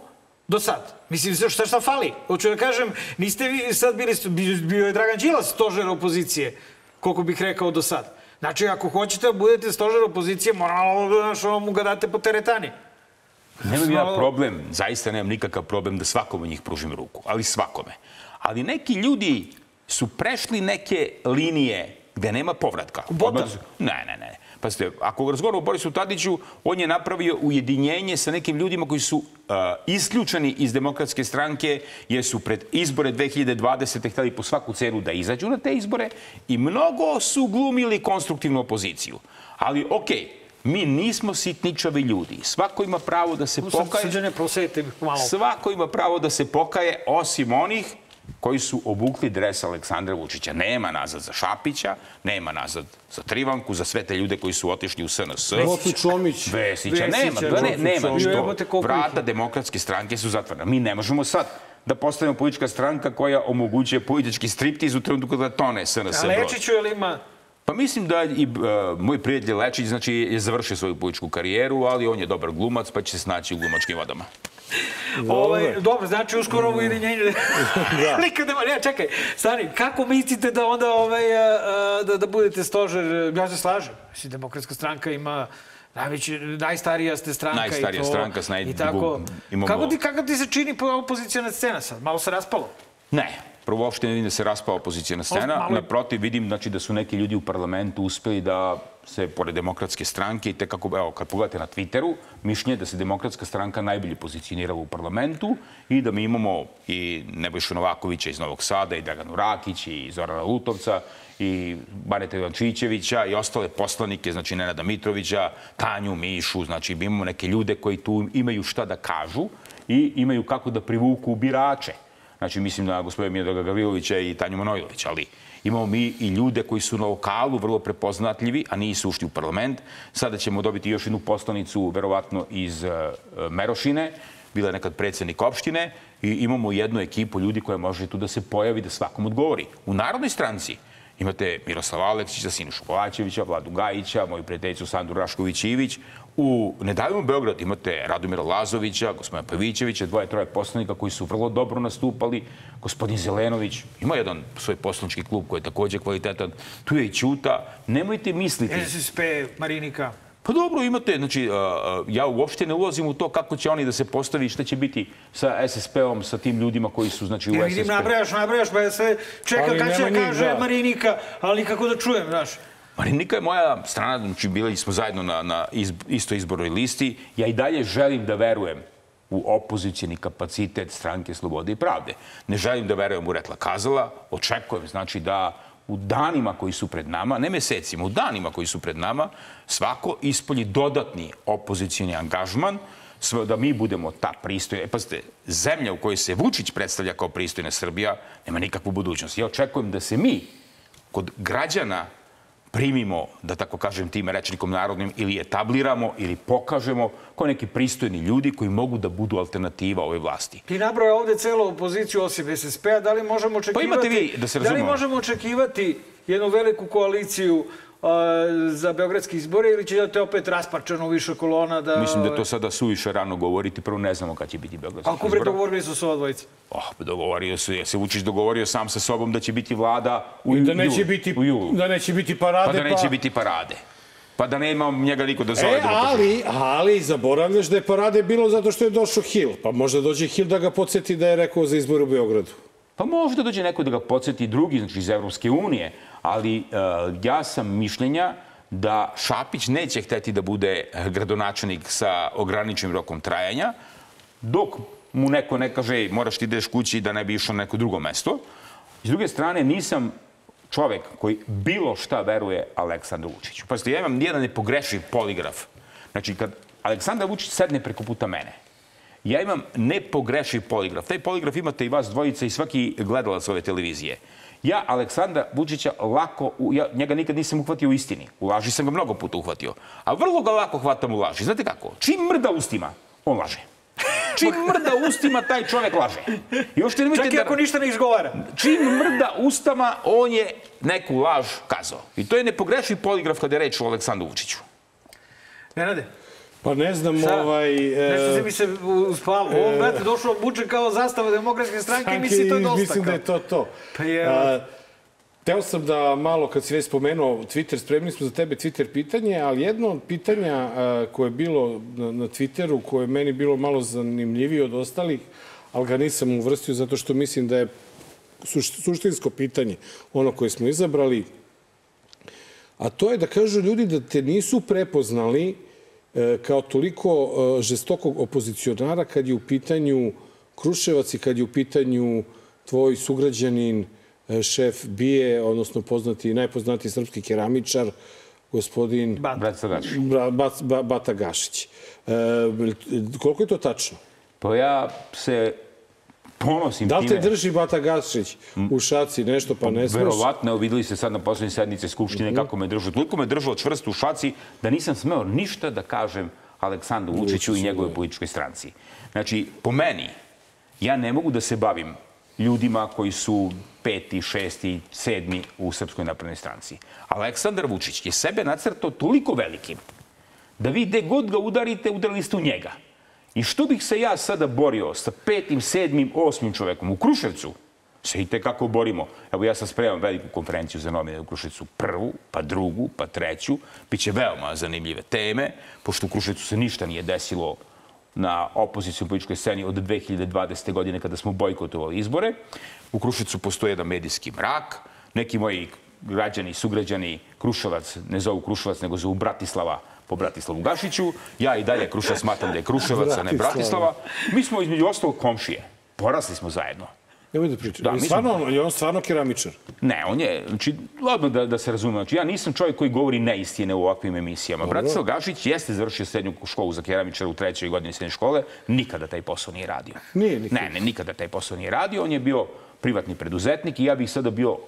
Do sad. Mislim, šta šta fali? Hoću da kažem, niste vi sad bili, bio je Dragan Đilas stožer opozicije, koliko bih rekao do sad. Znači, ako hoćete da budete stožer opozicije, moralo da mu ga date po teretani. Nemam ja problem, zaista nemam nikakav problem da svakome njih pružim ruku, ali svakome. Ali neki ljudi su prešli neke linije gde nema povratka. Botan? Ne, ne, ne. Pazite, ako razgovaramo o Borisu Tadiću, on je napravio ujedinjenje sa nekim ljudima koji su isključeni iz Demokratske stranke, jer su pred izbore dve hiljade dvadesete. hteli po svaku cenu da izađu na te izbore i mnogo su glumili konstruktivnu opoziciju. Ali, okej, mi nismo sitničavi ljudi. Svako ima pravo da se pokaje. Srđane, prosejete mi malo. Svako ima pravo da se pokaje, osim onih koji su obukli dres Aleksandra Vučića. Nema nazad za Šapića, nema nazad za Trivanku, za sve te ljude koji su otišli u S N S. Vesića. Čomić. Vesića. Nema, ne, nema. Što? Vrata Demokratske stranke su zatvorena. Mi ne možemo sad da postavimo politička stranka koja omogućuje politički striptiz u trenutku kada tone S N S. A Lečiću je li ima? Pa mislim da i moj prijatelj Lečić, znači, je završio svoju političku karijeru, ali on je dobar glumac, pa će se snaći u glumačkim vodama. Dobro, znači uskoro ovo ujedinjenje. Nikad nema, ne, čekaj, stani, kako mislite da onda da budete stožer? Ja se slažem. Mislim, Demokratska stranka ima najstarija ste stranka i to. Najstarija stranka s najdugom. Kako ti se čini opozicijona scena sad? Malo se raspalo? Ne. Prvo, uopšte ne vidim da se raspala opozicijona scena. Naprotiv, vidim da su neki ljudi u parlamentu uspeli da se, pored Demokratske stranke, i te kako, evo, kad pogledate na Twitteru, mišljenje da se Demokratska stranka najbolje pozicionirala u parlamentu i da mi imamo i Nebojšu Novakovića iz Novog Sada, i Draganu Rakić, i Zorana Lutovca, i Baneta Ivančićevića, i ostale poslanike, znači Nenada Mitrovića, Tanju, Mišu, znači imamo neke ljude koji tu imaju šta da kažu i imaju kako da privuku birače. Znači, mislim na gospodina Miodraga Gavrilovića i Tanju Manojlovića, ali imamo mi i ljude koji su na lokalu vrlo prepoznatljivi, a nisu ušli u parlament. Sada ćemo dobiti još jednu poslanicu, verovatno iz Merošine, bila je nekad predsjednik opštine, i imamo jednu ekipu ljudi koja može tu da se pojavi, da svakom odgovori. U Narodnoj stranci imate Miroslava Aleksića, Sinišu Kovačevića, Vladu Gajića, moju prijateljicu Sandru Rašković-Ivić. U Nedavimo Beograd imate Radomira Lazovića, gospodina Pavićevića, dvoje, troje poslanika koji su vrlo dobro nastupali. Gospodin Zelenović ima jedan svoj poslanički klub koji je također kvalitetan. Tu je i Ćuta. Nemojte misliti... S S P, Marinika... Pa dobro, imate, znači, ja uopšte ne ulazim u to kako će oni da se postavi, šta će biti sa S S P-om, sa tim ljudima koji su, znači, u S S P. Ja vidim, nabrajaš, nabrajaš, pa je sve čeka kad će kaže Marinika, ali kako da čujem, znaš. Marinika je moja strana, znači, bili smo zajedno na istoj izbornoj listi. Ja i dalje želim da verujem u opozicijni kapacitet Stranke Slobode i Pravde. Ne želim da verujem u Retla Kazala, očekujem, znači, da u danima koji su pred nama, ne mesecima, u danima koji su pred nama, svako ispolji dodatni opozicijni angažman, da mi budemo ta pristojna... Pazite, zemlja u kojoj se Vučić predstavlja kao pristojna Srbija nema nikakvu budućnost. Ja očekujem da se mi kod građana primimo, da tako kažem tim rečnikom narodnim, ili etabliramo, ili pokažemo kao neki pristojni ljudi koji mogu da budu alternativa ovoj vlasti. Ti nabroja ovde celu opoziciju osim S S P-a, da li možemo očekivati... Pa imate vi, da se razumemo... Da li možemo očekivati jednu veliku koaliciju za beogradski izbore ili će da te opet rasparčano više kolona da... Mislim da je to sada suviše rano govoriti, prvo ne znamo kad će biti beogradski izbora. A ko bre dogovorili su s ova dvojica? Oh, dogovorio su, je se Vučić dogovorio sam sa sobom da će biti vlada u julu. Da neće biti parade, pa... da neće biti parade. Pa da nema njega niko da zove. E, ali, ali, zaboravljaš da je parade bilo zato što je došao Hil. Pa možda dođe Hil da ga podsjeti da je rekao za izbor u Beogradu. Pa možda dođe neko da ga podsjeti drugi, znači iz Evropske unije, ali ja sam mišljenja da Šapić neće hteti da bude gradonačelnik sa ograničenim rokom trajanja, dok mu neko ne kaže moraš ti ideš kući da ne bi išao na neko drugo mesto. S druge strane, nisam čovek koji bilo šta veruje Aleksandru Vučiću. Pazite, ja imam jedan nepogrešiv poligraf. Znači, kad Aleksandar Vučić sedne preko puta mene, ja imam nepogrešiv poligraf. Taj poligraf imate i vas dvojica i svaki gledalac ove televizije. Ja Aleksandra Vučića lako, ja njega nikad nisam uhvatio u istini. U laži sam ga mnogo puta uhvatio. A vrlo ga lako hvatam u laži. Znate kako? Čim mrda ustima, on laže. Čim mrda ustima, taj čovek laže. Čak i ako ništa ne izgovara. Čim mrda ustama, on je neku laž kazao. I to je nepogrešiv poligraf kada je reč o Aleksandru Vučiću. Nenade? Pa ne znam, ovaj... Nešto se mi se uspalo. Ovo, brate, došlo buče kao zastava demokratske stranke i misli to je dosta. Mislim da je to to. Pa je... Teo sam da malo, kad si već spomenuo Twitter, spremni smo za tebe Twitter pitanje, ali jedno od pitanja koje je bilo na Twitteru, koje je meni bilo malo zanimljivije od ostalih, ali ga nisam uvrstio zato što mislim da je suštinsko pitanje, ono koje smo izabrali, a to je da kažu ljudi da te nisu prepoznali kao toliko žestokog opozicionara kad je u pitanju Kruševac i kad je u pitanju tvoj sugrađanin, šef B I E, odnosno poznati, najpoznatiji srpski keramičar, gospodin Bata Gašić. Koliko je to tačno? Pa ja se ponosim time. Da li te drži Bata Gašić u šaci nešto pa ne smeš? Verovatno, videli ste sad na poslednjoj sednici Skupštine kako me držao. Toliko me držao čvrsto u šaci da nisam smeo ništa da kažem Aleksandru Vučiću i njegove političkoj stranci. Znači, po meni, ja ne mogu da se bavim ljudima koji su peti, šesti, sedmi u Srpskoj naprednoj stranci. Aleksandar Vučić je sebe nacrtao toliko velikim da vi gde god ga udarite, udarili ste u njega. I što bih se ja sada borio sa petim, sedmim, osmim čovekom u Kruševcu, se i tekako borimo. Evo, ja sam spremam veliku konferenciju za novine u Kruševcu. Prvu, pa drugu, pa treću. Biće veoma zanimljive teme, pošto u Kruševcu se ništa nije desilo na opozicijom političkoj sceni od dve hiljade dvadesete. godine kada smo bojkotovali izbore. U Kruševcu postoji jedan medijski mrak. Neki moji građani, sugrađani Kruševac ne zovu Kruševac, nego zovu Bratislava po Bratislavu Gašiću. Ja i dalje Kruševac smatram da je Kruševac, a ne Bratislava. Mi smo između ostalog komšije. Porasli smo zajedno. Nemoj da pričam. Je on stvarno keramičar? Ne, on je, znači, odmah da se razume. Znači, ja nisam čovjek koji govori neistine u ovakvim emisijama. Bratislav Gašić jeste završio srednju školu za keramičara u trećoj godini srednje škole. Nikada taj posao nije radio. Nije nikada? Ne, ne, nikada taj posao nije radio. On je bio privatni preduzetnik i ja bih sada bio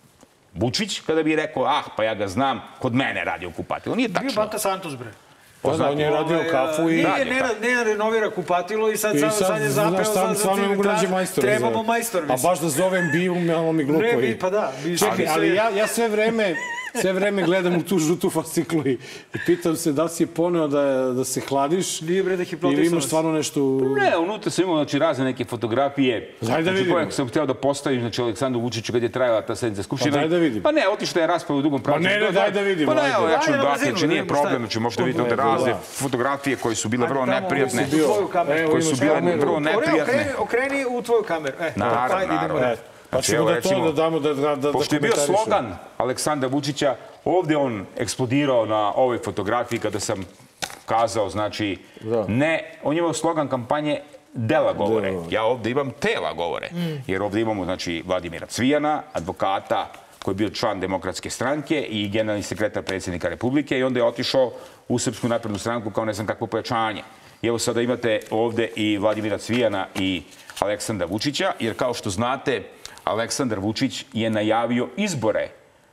Vučić kada bih rekao, ah, pa ja ga znam, kod mene radi u kupatilu. Nije tačno. Bio Bata Santos, bre. On je radio kafu i... Ne renovira kupatilo i sad je zapeo za traž. Trebamo majstor, mislim. A baš da zovem Biju, malo mi glupo. Ne, bi, pa da. Čekaj, ali ja sve vreme... Sve vreme gledam u tu žutu fasciklu i pitam se da li si je poneo da se hladiš ili imaš stvarno nešto... Ne, unutra sam imao razne neke fotografije. Daj da vidimo. Koje sam htio da postavim, znači, Aleksandru Vučiću kad je trajala ta sednica Skupštine. Pa daj da vidimo. Pa ne, otišla je rasprava u drugom pravcu. Pa ne, daj da vidimo. Pa ne, ja ću dati, znači nije problem, znači možete vidjeti ovde razne fotografije koje su bile vrlo neprijatne. Koje su bile vrlo neprijatne. Okreni u tvoju kameru. Naravno, naravno. Pa ćemo da to da damo da komentarišu. Pošto je bio slogan Aleksandra Vučića, ovde on eksplodirao na ovoj fotografiji kada sam kazao, znači, ne, on je imao slogan kampanje dela govore. Ja ovde imam tela govore. Jer ovde imamo, znači, Vladimira Cvijana, advokata koji je bio član Demokratske stranke i generalni sekretar predsjednika Republike i onda je otišao u Srpsku naprednu stranku kao ne znam kakvo pojačanje. I evo sada imate ovde i Vladimira Cvijana i Aleksandra Vučića, jer kao što znate, Aleksandar Vučić je najavio izbore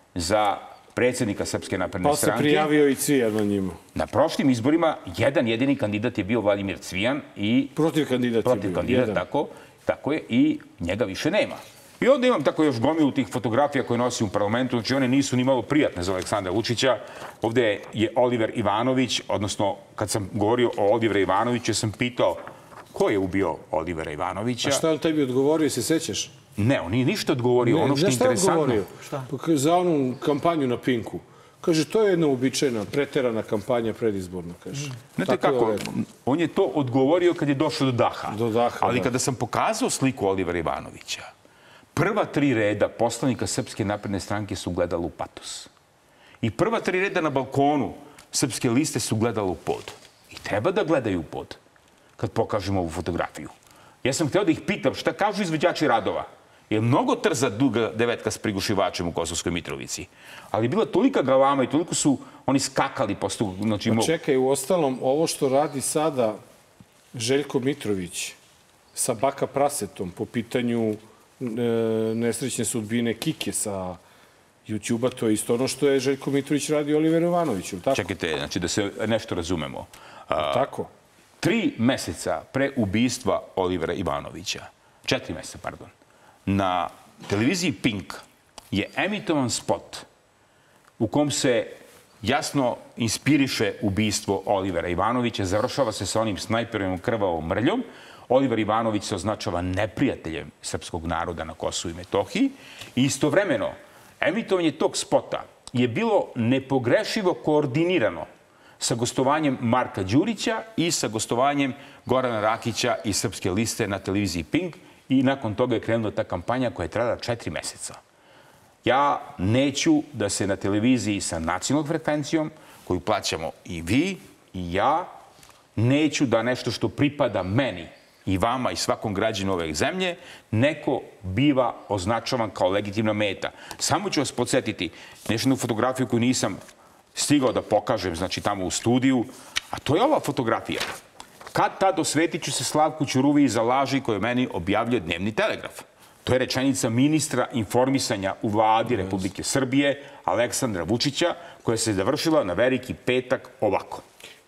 za predsjednika Srpske napredne stranke. Pa se prijavio i Cvijan na njima. Na prošlim izborima jedan jedini kandidat je bio Vladimir Cvijan i... Protiv kandidat je bio. Protiv kandidat, tako. Tako je i njega više nema. I onda imam tako još gomilu tih fotografija koje nosi u parlamentu. Znači one nisu ni malo prijatne za Aleksandra Vučića. Ovde je Oliver Ivanović, odnosno kad sam govorio o Oliveru Ivanoviću, sam pitao ko je ubio Olivera Ivanovića. A šta je on tebi odgovorio, se sećaš? Ne, on nije ništa odgovorio. Ono što je interesantno... Šta? Za onu kampanju na Pinku. Kaže, to je jedna uobičajena, preterana kampanja predizborna, kaže. Znate kako, on je to odgovorio kad je došao do daha. Do daha, da. Ali kada sam pokazao sliku Olivera Ivanovića, prva tri reda poslanika Srpske napredne stranke su gledali u patos. I prva tri reda na balkonu Srpske liste su gledali u pod. I treba da gledaju u pod kad pokažemo ovu fotografiju. Ja sam hteo da ih pitam šta kažu izvođači radova. Je mnogo trza duga devetka s prigušivačem u Kosovskoj Mitrovici. Ali je bila tolika galama i toliko su oni skakali posle... Pa čekaj, u ostalom, ovo što radi sada Željko Mitrović sa Baka Prasetom po pitanju nesrećne sudbine Kike sa YouTube-a, to je isto ono što je Željko Mitrović radi Oliveru Ivanoviću, tako? Čekajte, znači da se nešto razumemo. Tako? Tri meseca pre ubistva Olivera Ivanovića, četiri meseca, pardon, na televiziji Pink je emitovan spot u kom se jasno inspiriše ubistvo Olivera Ivanovića. Završava se sa onim snajperom krvavom mrljom. Oliver Ivanović se označava neprijateljem srpskog naroda na Kosovu i Metohiji. I istovremeno, emitovanje tog spota je bilo nepogrešivo koordinirano sa gostovanjem Marka Đurića i sa gostovanjem Gorana Rakića iz Srpske liste na televiziji Pink. I nakon toga je krenula ta kampanja koja je trajala četiri meseca. Ja neću da se na televiziji sa nacionalnom frekvencijom, koju plaćamo i vi i ja, neću da nešto što pripada meni i vama i svakom građanu ove zemlje, neko biva označavan kao legitimna meta. Samo ću vas podsjetiti nešto jednu fotografiju koju nisam stigao da pokažem, znači tamo u studiju, a to je ova fotografija. Kad tad osvetit ću se Slavku Ćuruviji za laži koje meni objavljuje Dnevni telegraf. To je rečenica ministra informisanja u vladi Republike Srbije, Aleksandra Vučića, koja se završila na Veliki petak ovako.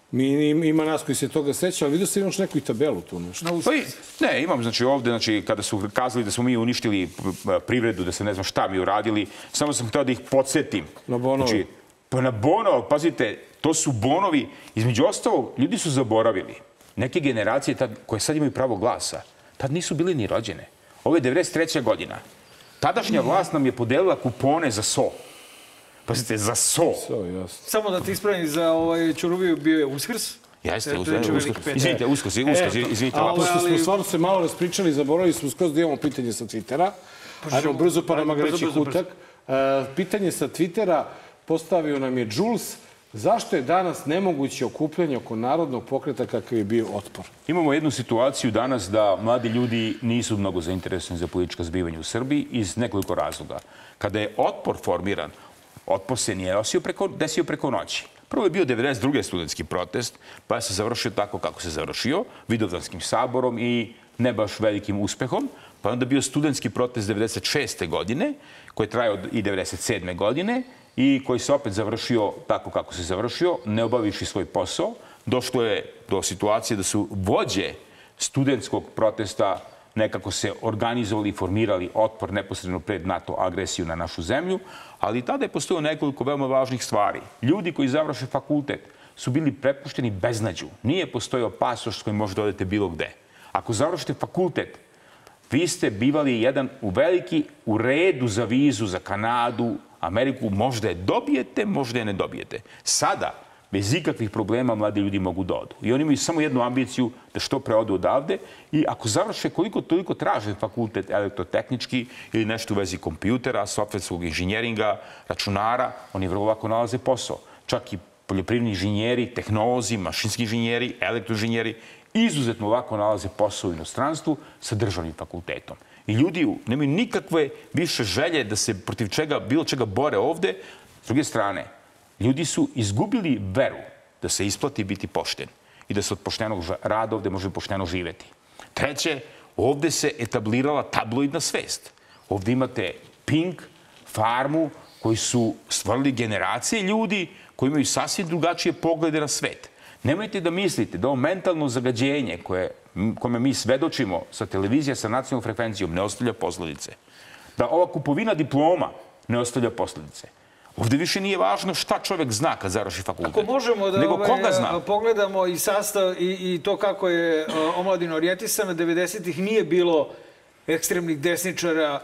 Ima nas koji se toga seća, ali vidio se imaš neku i tabelu tu nešto. Ne, imam znači ovde, znači kada su kazali da smo mi uništili privredu, da se ne znam šta mi uradili, samo sam htio da ih podsjetim. Na bonovi. Pa na bonovi, pazite, to su bonovi. Između ostalog, ljudi su zaboravili. Neke generacije koje sad imaju pravo glasa, tad nisu bili ni rođene. Ovo je devedeset treća godina. Tadašnja vlast nam je podelila kupone za so. Pazite, za so. Samo da te ispravim, za Ćuruviju bio je Uskrs. Jeste, izvinite, Uskrs, izvinite. Pošto smo stvarno se malo raspričali, zaboravili smo skroz da imamo pitanje sa Twittera. Ajmo brzo pa nama greći kutak. Pitanje sa Twittera postavio nam je Jules. Zašto je danas nemoguće okupljanje oko narodnog pokreta kakav je bio Otpor? Imamo jednu situaciju danas da mladi ljudi nisu mnogo zainteresovani za politička zbivanja u Srbiji iz nekoliko razloga. Kada je Otpor formiran, Otpor se nije desio preko noći. Prvo je bio devedeset druge studentski protest, pa se završio tako kako se završio, Vidovdanskim saborom i ne baš velikim uspehom. Pa je onda bio studentski protest devedeset šeste godine, koji je trajao i devedeset sedme godine, i koji se opet završio tako kako se završio, ne obavivši svoj posao. Došlo je do situacije da su vođe studentskog protesta nekako se organizovali i formirali Otpor neposredno pred NATO agresiju na našu zemlju, ali tada je postojalo nekoliko veoma važnih stvari. Ljudi koji završe fakultet su bili prepušteni beznađu. Nije postojao pasoš s kojim možete odete bilo gde. Ako završite fakultet, vi ste bivali jedan u veliki u redu za vizu za Kanadu, Ameriku, možda je dobijete, možda je ne dobijete. Sada, bez ikakvih problema, mladi ljudi mogu da odu. I oni imaju samo jednu ambiciju da što pre odu odavde i ako završe koliko toliko traže fakultet elektrotehnički ili nešto u vezi kompjutera, softverskog inženjeringa, računara, oni vrlo lako nalaze posao. Čak i poljoprivredni inženjeri, tehnolozi, mašinski inženjeri, elektroinženjeri izuzetno lako nalaze posao u inostranstvu sa državnim fakultetom. I ljudi nemaju nikakve više želje da se protiv čega, bilo čega bore ovde. S druge strane, ljudi su izgubili veru da se isplati biti pošten i da se od poštenog rada ovde može pošteno živeti. Treće, ovde se etablirala tabloidna svest. Ovde imate Pink, Farmu, koji su stvorili generacije ljudi koji imaju sasvim drugačije poglede na svet. Nemojte da mislite da ovo mentalno zagađenje kome mi svedočimo sa televizija sa nacionalnom frekvencijom ne ostavlja posledice. Da ova kupovina diploma ne ostavlja posledice. Ovde više nije važno šta čovjek zna kad završi fakultet. Ako možemo da pogledamo i sastav i to kako je omladina orijentisana, devedesetih nije bilo ekstremnih desničara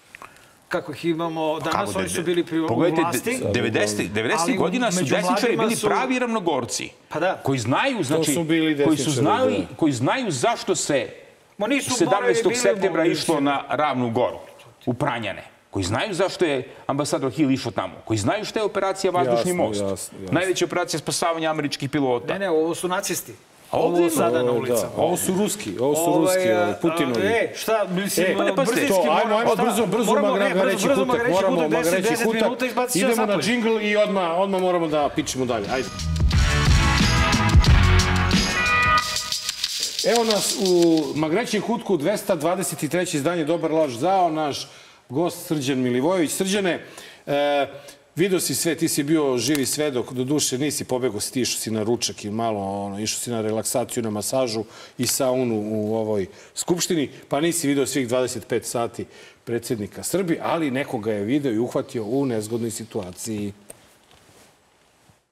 kako ih imamo danas, oni su bili pri vlasti. devedesetih godina su desničari bili pravi ravnogorci. Koji znaju, znači, koji znaju zašto se sedamnaestog septembra išlo na Ravnu Goru, u Pranjane. Koji znaju zašto je ambasador Hill išao tamo. Koji znaju što je operacija Vazdušni most. Najveća operacija spasavanja američkih pilota. Ne, ne, ovo su nacisti. Ovo sada na ulicama. Ovo su ruski, ovo su ruski, Putinovi. E, šta, mislim, brzinski moramo... Ajmo, brzo, brzo magreći kutak, moramo magreći kutak. Idemo na džingl i odmah moramo da pičemo dalje. Ajde. Evo nas u magrećem kutku, dvesta dvadeset treće izdanje Dobar laž zao, naš gost Srđan Milivojević. Srđane, vidio si sve, ti si bio živi svedok, do duše nisi pobegao si, ti išao si na ručak i malo, išao si na relaksaciju, na masažu i saunu u ovoj skupštini, pa nisi vidio svih dvadeset pet sati predsjednika Srbije, ali nekoga je video i uhvatio u nezgodnoj situaciji.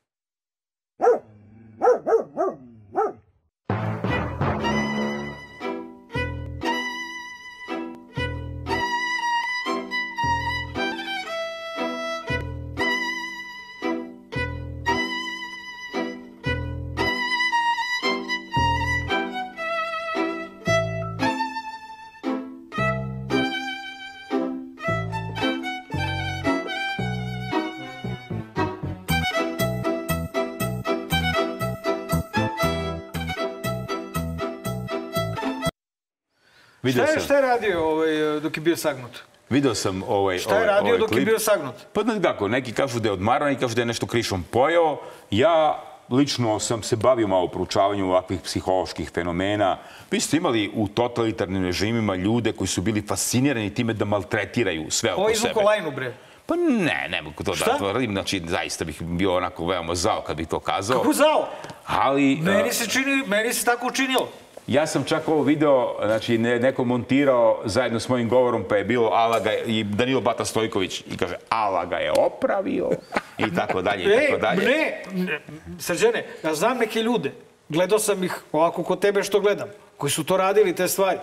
Šta je radio dok je bio sagnut? Video sam ovaj Šta je radio dok je bio sagnut? Pa znači kako, neki kažu da je odmaran, neki kažu da je nešto krišom pojeo. Ja lično sam se bavio malo proučavanju ovakvih psiholoških fenomena. Vi ste imali u totalitarnim režimima ljude koji su bili fascinirani time da maltretiraju sve oko sebe. Ovo izvuko lajnu, bre. Pa ne, ne mogu to da tvrdim. Znači, zaista bih bio onako veoma zao kad bih to kazao. Kako zao? Ali... Meni se čini, meni se tako učinilo. Ja sam čak ovo video, znači neko montirao zajedno s mojim govorom, pa je bilo Ala ga i Danilo Bata Stojković i kaže Ala ga je opravio i tako dalje i tako dalje. Ne, ne, Srđane, ja znam neke ljude, gledao sam ih ovako kod tebe što gledam, koji su to radili, te stvari.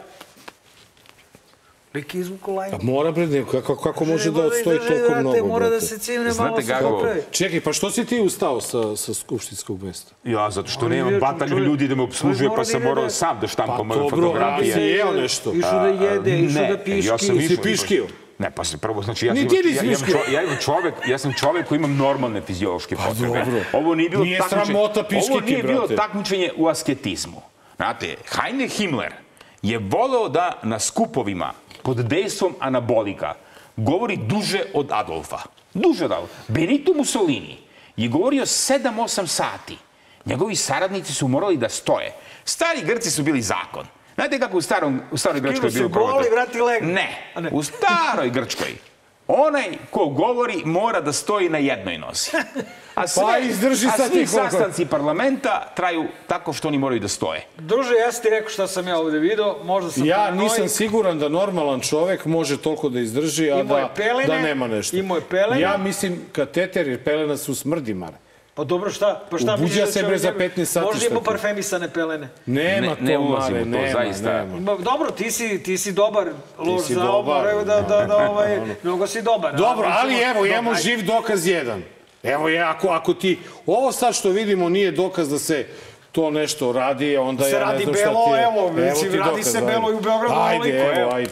Lik izvuku lajnu. Mora, bre, kako, kako može da odstoji toliko mnogo, mora da se cimne malo se popravi. Čekaj, pa što si ti ustao sa, sa skupštinskog mesta? Ja, zato što nemam batalju ljudi da me obslužuje, pa sam morao sam da štampam moje fotografije. Pa dobro, jeo nešto. Išao da jede, išao da piški. Ja sam si piškio? Ne, pa se prvo, znači, ja sam, ja, ja, imam čovek, ja sam čovek koji imam normalne fiziološke potrebe. Ovo nije bilo nije takmičenje. Sramota piškiti, ovo nije bilo brate. takmičenje u asketizmu. Znate, Heinrich Himmler je voleo da na skupovima pod dejstvom anabolika govori duže od Adolfa. Duže od Adolfa. Benito Mussolini je govorio sedam osam sati. Njegovi saradnici su morali da stoje. Stari Grci su bili zakon. Znate kako u, starom, u staroj Grčkoj je bilo goli, vrati legno. Ne. ne, u staroj Grčkoj onaj ko govori mora da stoji na jednoj nozi. A sve, pa izdrži a sa svi sastanci parlamenta traju tako što oni moraju da stoje. Druže, ja sam ti rekao šta sam ja ovde vidio, možda sam... Ja nisam siguran da normalan čovek može toliko da izdrži, a da, pelene, da nema nešto. Imao je pelene. Ja mislim, kateter jer pelena su smrdi, Mare. Pa dobro, šta? Pa šta ubuđa se bre za petnaest sati. Možda ima parfemisane pelene. Nema ne, to, ne Mare, nema, to, zaista. Nema. Dobro, ti si, ti si dobar, lož za obar, evo da, da, da, ovaj, mnogo si dobar. Dobro, ali evo, imamo živ dokaz jedan. Evo je, ako, ako ti, ovo sad što vidimo nije dokaz da se to nešto radi, onda ja ne znam šta ti je. Se radi belo, evo, mislim, radi se belo i u Beogradu. Ajde, evo, ajde.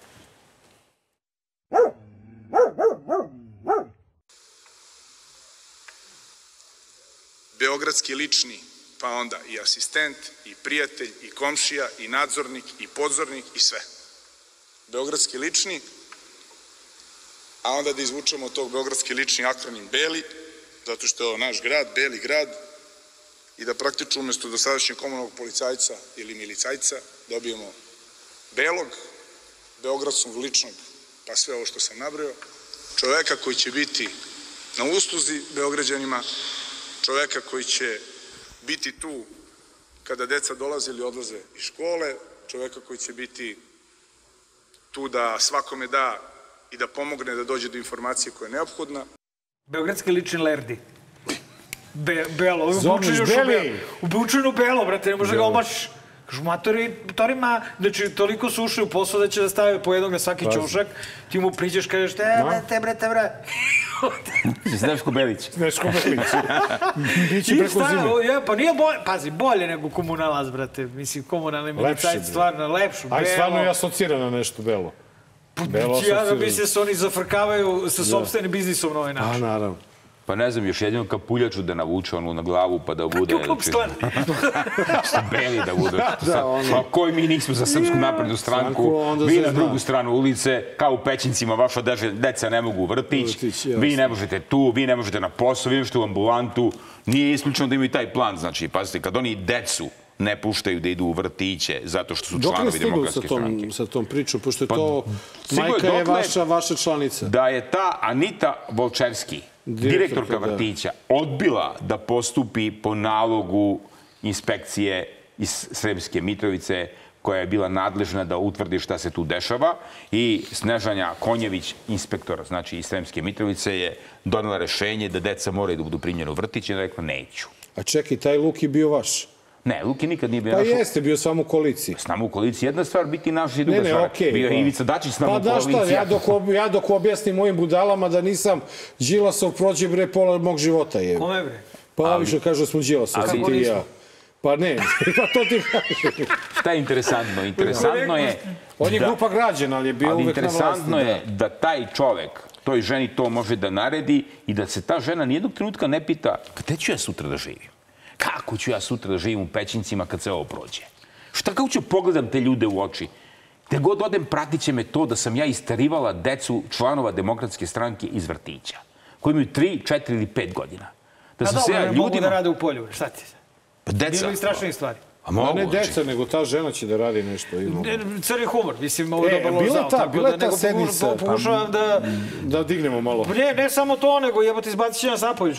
Beogradski lični, pa onda i asistent, i prijatelj, i komšija, i nadzornik, i podzornik, i sve. Beogradski lični, a onda da izvučemo od tog beogradski lični akronim Beli, zato što je ovo naš grad, Beli grad, i da praktično umjesto dosadašnjeg komunalnog policajca ili milicajca dobijemo Belog, beogradskog ličnog, pa sve ovo što sam nabrojao, čoveka koji će biti na usluzi Beograđanima, čoveka koji će biti tu kada deca dolaze ili odlaze iz škole, čoveka koji će biti tu da svakome da i da pomogne da dođe do informacije koja je neophodna. Beogradski lični lerdi. Be, belo, Zomniš Beli. Ubučeno belo, brate, ne može ga omašiš. Kažu, matori, torima, znači, toliko su ušli u posao da će da stave po jednog na svaki ćošak. Ti mu priđeš, kažeš, te, brate, brate, brate. Zneško Belić. Zneško Belić. Bići preko zime. Ja, pa nije bolje, pazi, bolje nego komunalac, brate. Mislim, komunalni milicajci, stvarno, lepšu, belo. Aj, stvarno je asocira na nešto belo. Belo ja da bi se oni zafrkavaju sa sobstvenim biznisom na ovaj način. A, naravno. Pa ne znam, još jedino kapuljaču da navuče onu na glavu pa da bude... Kako sklan? Beli da bude. Pa koji mi nismo za Srpsku naprednu stranku, vi na drugu stranu ulice, kao u Pećincima, vaša deca ne mogu u vrtić, vi ne možete tu, vi ne možete na posao, vi možete u ambulantu. Nije isključeno da imaju taj plan. Znači, pazite, kad oni decu ne puštaju da idu u vrtiće zato što su članovi demokratske stranke. Dok ne stigli sa tom pričom, pošto je to... Majka je vaša članica. Da je ta Anita Volčevski, direktorka vrtića, odbila da postupi po nalogu inspekcije iz Sremske Mitrovice, koja je bila nadležna da utvrdi šta se tu dešava, i Snežanja Konjević, inspektor, znači iz Sremske Mitrovice, je donela rešenje da deca moraju da budu primljeni u vrtić i da rekla neću. A čekaj, taj Luk je bio vaš? Ne, Luki nikad nije bio naš. Pa jeste, bio sam u koaliciji. S nama u koaliciji. Jedna stvar biti naš i druga stvar. Bio je Ivica Dačić s nama u koaliciji. Pa da šta, ja dok objasnim mojim budalama da nisam Đilasov, prođe bre pola mog života. Kome bre? Pa više kažu da smo Đilasov. Kako nismo? Pa ne, pa to ti kažeš. Šta je interesantno? Interesantno je... On je grupa građana, ali je bio uvek na vlasti. Ali interesantno je da taj čovek toj ženi to može da naredi i da se ta žena nijednog trenutka ne pita gde ću ja sutra da živim? Kako ću ja sutra da živim u Pećincima kad se ovo prođe? Šta, kako ću pogledam te ljude u oči? Gde god odem, pratit će me to da sam ja istarivala decu članova Demokratske stranke iz vrtića, koji imaju tri, četiri ili pet godina. Da sam se ja mogu da rade u polju, šta ti se? Pa deca. Bilo i strašnih stvari. A ne deca, nego ta žena će da radi nešto. Crni humor, mislim, ovo je dobro ložao. Bila je ta sednica. Pokušavam da... Da dignemo malo. Ne samo to, nego jebate izbacit će nas napolju.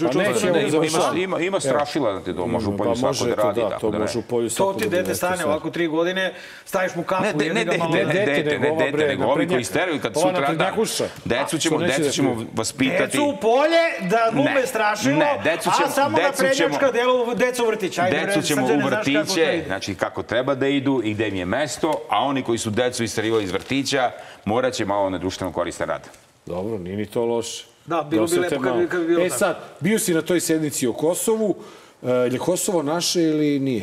Ima strašila da ti to može u polju svako da radi. To može u polju svako da radi. To ti dete stane ovako tri godine, staviš mu kapu. Ne dete, ne dete, nego ovi koji steraju kad sutra dan. Decu ćemo vaspitati. Decu u polje, da glume strašilo, a samo na prednjačka delu decu vrtića. Decu ćemo u vrtiće, znači kako treba da idu i gde im je mesto, a oni koji su decu istarivali iz vrtića, morat će malo na društveno koristan rad. Dobro, nije ni to loše. Da, bilo bi lepo kad bi bilo tako. E sad, bio si na toj sednici o Kosovu. Je li Kosovo naše ili nije?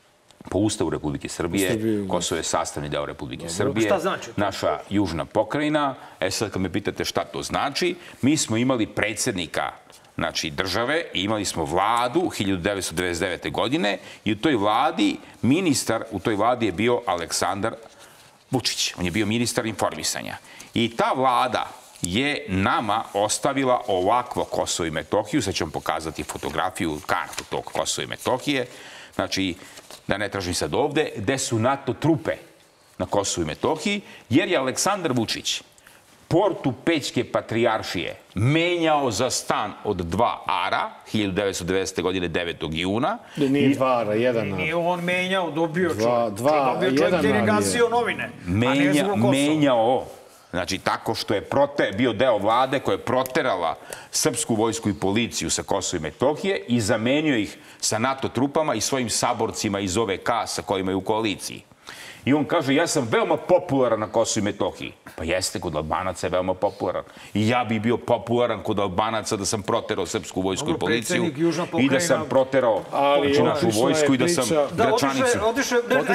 Po Ustavu Republike Srbije, Kosovo je sastavni deo Republike Srbije. Šta znači? Naša južna pokrajina. E sad, kad me pitate šta to znači, mi smo imali predsjednika znači države i imali smo vladu hiljadu devetsto devedeset devete. godine i u toj vladi, ministar u toj vladi je bio Aleksandar Vučić. On je bio ministar informisanja. I ta vlada je nama ostavila ovakvo Kosovo i Metohiju. Sad ću vam pokazati fotografiju, kartu tog Kosova i Metohije. Znači, da ne tražim sad ovde, gde su NATO trupe na Kosovu i Metohiji, jer je Aleksandar Vučić portu Pećke patrijaršije menjao za stan od dva ara, hiljadu devetsto devesete. godine, devetog juna. Nije dva ara, jedan ar. Nije on menjao, dobio čovjek. Dva, jedan ar je. Jer je gasio novine, a ne zbog Kosova. Menjao, znači tako što je bio deo vlade koja je proterala srpsku vojsku i policiju sa Kosova i Metohije i zamenio ih sa NATO trupama i svojim saborcima iz O V K sa kojima je u koaliciji. I on kaže, ja sam veoma popularan na Kosovu i Metohiji. Pa jeste, kod Albanaca je veoma popularan. I ja bih bio popularan kod Albanaca da sam proterao srpsku vojsku i policiju i da sam proterao našu vojsku i da sam Gračanicu. Da, otišao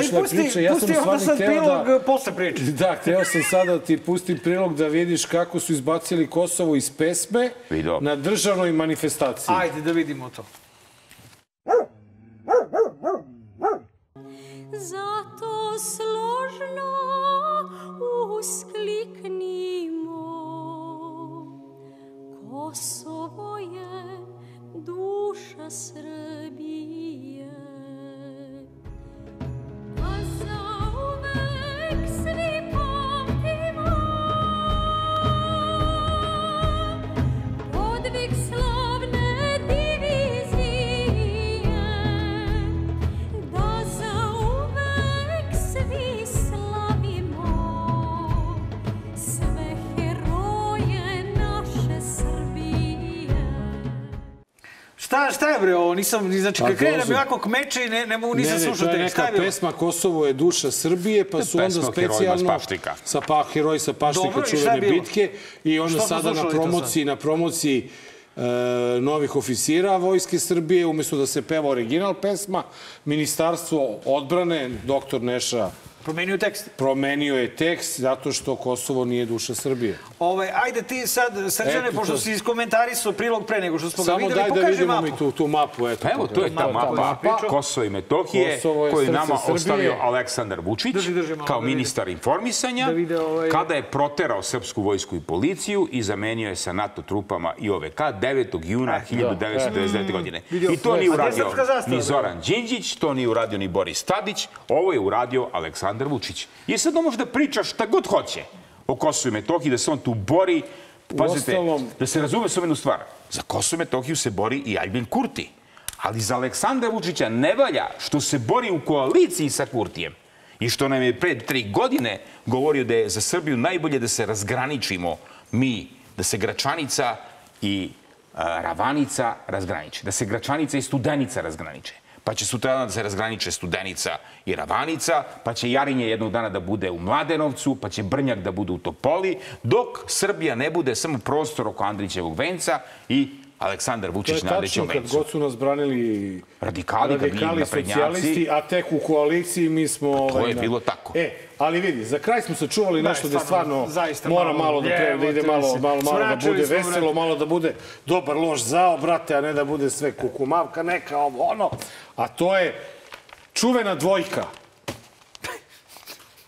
je, pusti onda sad prilog posle priče. Da, hteo sam sada da ti pustim prilog da vidiš kako su izbacili Kosovo iz pesme na državnoj manifestaciji. Ajde da vidimo to. Zato složno uskliknimo, Kosovo je duša Srbije, a zauvek svi pamtimo podvig slavne divizije, da zauvek svi slavimo sve heroje naše Srbije. Šta, šta je bre ovo? Nisam, znači, kad krene nam jako kmeče i ne, ne mogu nisam slušati. Ne, ne, to je neka pesma Kosovo je duša Srbije, pa su onda specijalno sa pa, heroji sa Paštika čuvene bitke i onda sada na promociji, na promociji novih oficira Vojske Srbije, umjesto da se peva original pesma, Ministarstvo odbrane, doktor Neša promenio tekst. Promenio je tekst zato što Kosovo nije duša Srbije. Ove, ajde ti sad, Srđane, pošto si iskomentarisao prilog pre nego što smo ga videli, pokaži mapu. Samo daj da vidimo mi tu, tu mapu. Eto, evo, to je ta mapa Kosova i Metohije koju je nama ostavio Aleksandar Vučić kao ministar informisanja kada je proterao srpsku vojsku i policiju i zamenio je sa NATO trupama i O V K devetog juna hiljadu devetsto devedeset devete. godine. I to nije uradio ni Zoran Đinđić, to nije uradio ni Boris Tadić, ovo je uradio Aleksandar Vučić. I sad on može da priča šta god hoće o Kosovu i Metohiji, da se on tu bori. Pazite, da se razume s jednu stvar. Za Kosovo i Metohiju se bori i Aljbin Kurti. Ali za Aleksandra Vučića ne valja što se bori u koaliciji sa Kurtijem. I što nam je pred tri godine govorio da je za Srbiju najbolje da se razgraničimo mi, da se Gračanica i Ravanica razgraniče. Da se Gračanica i Studenica razgraniče. Pa će sutradan da se razgraniče Studenica i Ravanica, pa će Jarinje jednog dana da bude u Mladenovcu, pa će Brnjak da bude u Topoli, dok Srbija ne bude samo prostor oko Andrićevog venca i Aleksandar Vučić na Andrićevom vencu. To je tačno, kad god su nas branili radikali, socijalisti, a tek u koaliciji mi smo... To je bilo tako. E, ali vidi, za kraj smo sačuvali nešto da stvarno mora malo da ide, malo da bude veselo, malo da bude dobar loš zao, brate, a ne da bude sve kukumavka, neka ovo, ono. A to je čuvena dvojka.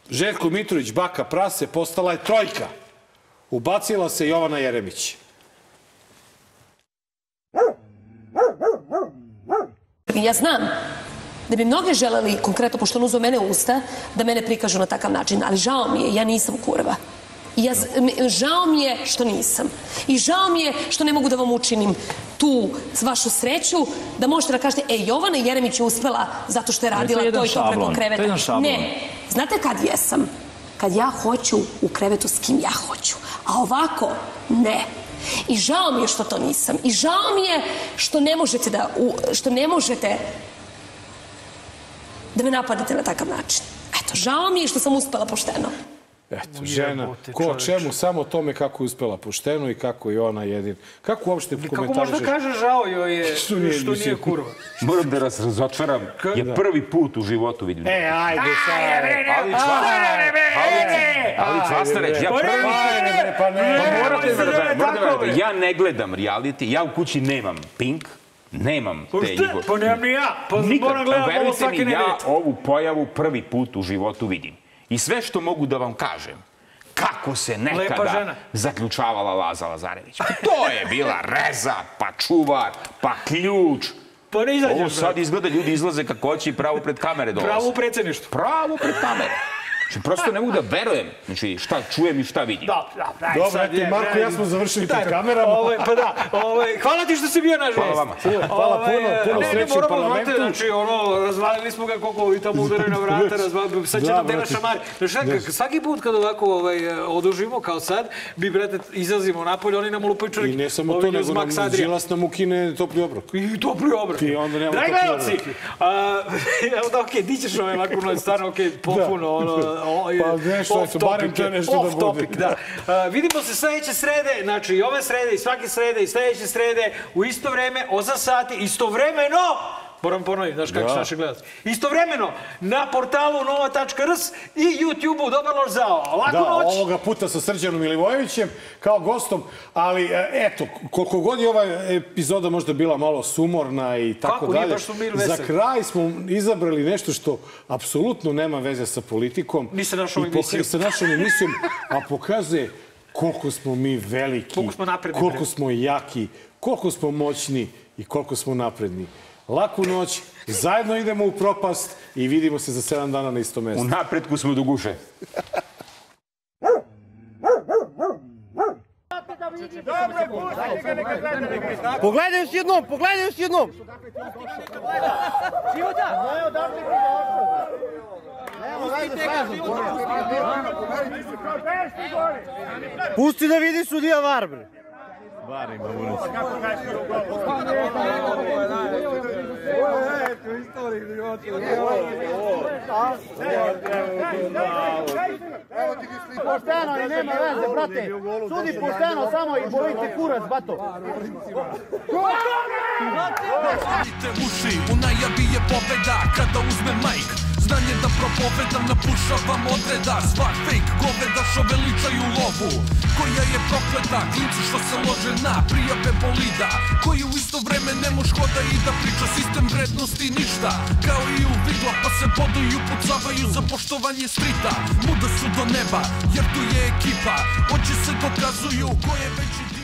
Željko Mitrović, baka prase, postala je trojka. Ubacila se Jovana Jeremić. Ja znam da bi mnogi želeli, konkretno, pošto on uzeo mene u usta, da mene prikažu na takav način, ali žao mi je, ja nisam kurva. Ja, žao mi je što nisam. I žao mi je što ne mogu da vam učinim tu vašu sreću, da možete da kažete, e, Jovana Jeremić je uspela zato što je radila to i to preko kreveta. Ne, znate kad jesam? Kad ja hoću u krevetu s kim ja hoću. A ovako, ne. I žao mi je što to nisam. I žao mi je što ne možete da, što ne možete da me napadate na takav način. Eto, žao mi je što sam uspela pošteno. Eto, žena, ko o čemu, samo o tome kako je uspela pošteno i kako je ona jedin. Kako uopšte komentarišeš? Kako možda kaže žao joj je što nije kurva? Moram da vas razočaram, je prvi put u životu vidim. E, ajde, sad. Ali Ali Čvastareć, ja prvi put... Pa morate da radite, ja ne gledam reality, ja u kući nemam Pink, nemam te njegove... Pa nemam ni ja, pa moram gledam ovo svake nedelje. Ja ovu pojavu prvi put u životu vidim. I sve što mogu da vam kažem, kako se nekada zaključavala Laza Lazarević. To je bila reza, pa čuvar, pa ključ. Pa ne izađeš. Ovo sad izgleda, ljudi izlaze kako hoće i pravo pred kamere dolaze. Pravo u predsjedništvu. Pravo pred kamere. Znači, prosto ne mogu da verujem. Znači, šta čujem i šta vidim. Dobro, eto, Marko, ja smo završili pred kamerama. Pa da, hvala ti što si bio naš Hvala vama. Hvala puno, puno sreće u parlamentu. Znači, ono, razvalili smo ga koliko i tamo udaraju na vrata, sad će nam dela šamari. Svaki put kad ovako odužimo, kao sad, mi, brate, izlazimo napolje, oni nam lupaju čovjek. I ne samo to, nego nam Đilas nam ukine topli obrok. I topli obrok. I onda nemamo topli obrok. Dragi gledalci, okej, di ćeš ovaj ovako, stvarno, okej, popuno, ono, pa nešto, barem to nešto da bude. Vidimo se sledeće srede, znači i ove srede, i svake srede, i sledeće srede, u isto vreme, osam sati, istovremeno, moram ponoviti, znaš kako će naši gledalci, istovremeno na portalu nova tačka rs i YouTube-u Dobar loš zao. Laku noć! Da, ovoga puta sa Srđanom Milivojevićem kao gostom, ali eto, koliko god je ova epizoda možda bila malo sumorna i tako dalje, za kraj smo izabrali nešto što apsolutno nema veze sa politikom. Ni sa našom emisijom. Sa našom emisijom, a pokazuje koliko smo mi veliki, koliko smo jaki, koliko smo moćni i koliko smo napredni. Laku noć, zajedno idemo u propast i vidimo se za sedam dana na istom mjestu. U napretku smo do guše. Pogledaj još jednom, pogledaj još jednom! Pusti da vidi sudija Varbre. Varim, babunac. Pošteno i nema veze, brate. Sudi pošteno, samo i bolite kurac, bato. Zavrite uši, u najavi je pobeda kada uzme majk. Znanje da propovedam, napušavam odreda. Sva fake goveda što veličaju lovu, koja je prokleta, klinci što se lože na prijave bolida, koji u isto vreme ne moš hoda i da priča sistem vrednosti ništa. Kao i u vigla pa se boduju, pucavaju za poštovanje strita. Muda su do neba jer tu je ekipa, oči se dokazuju ko je veći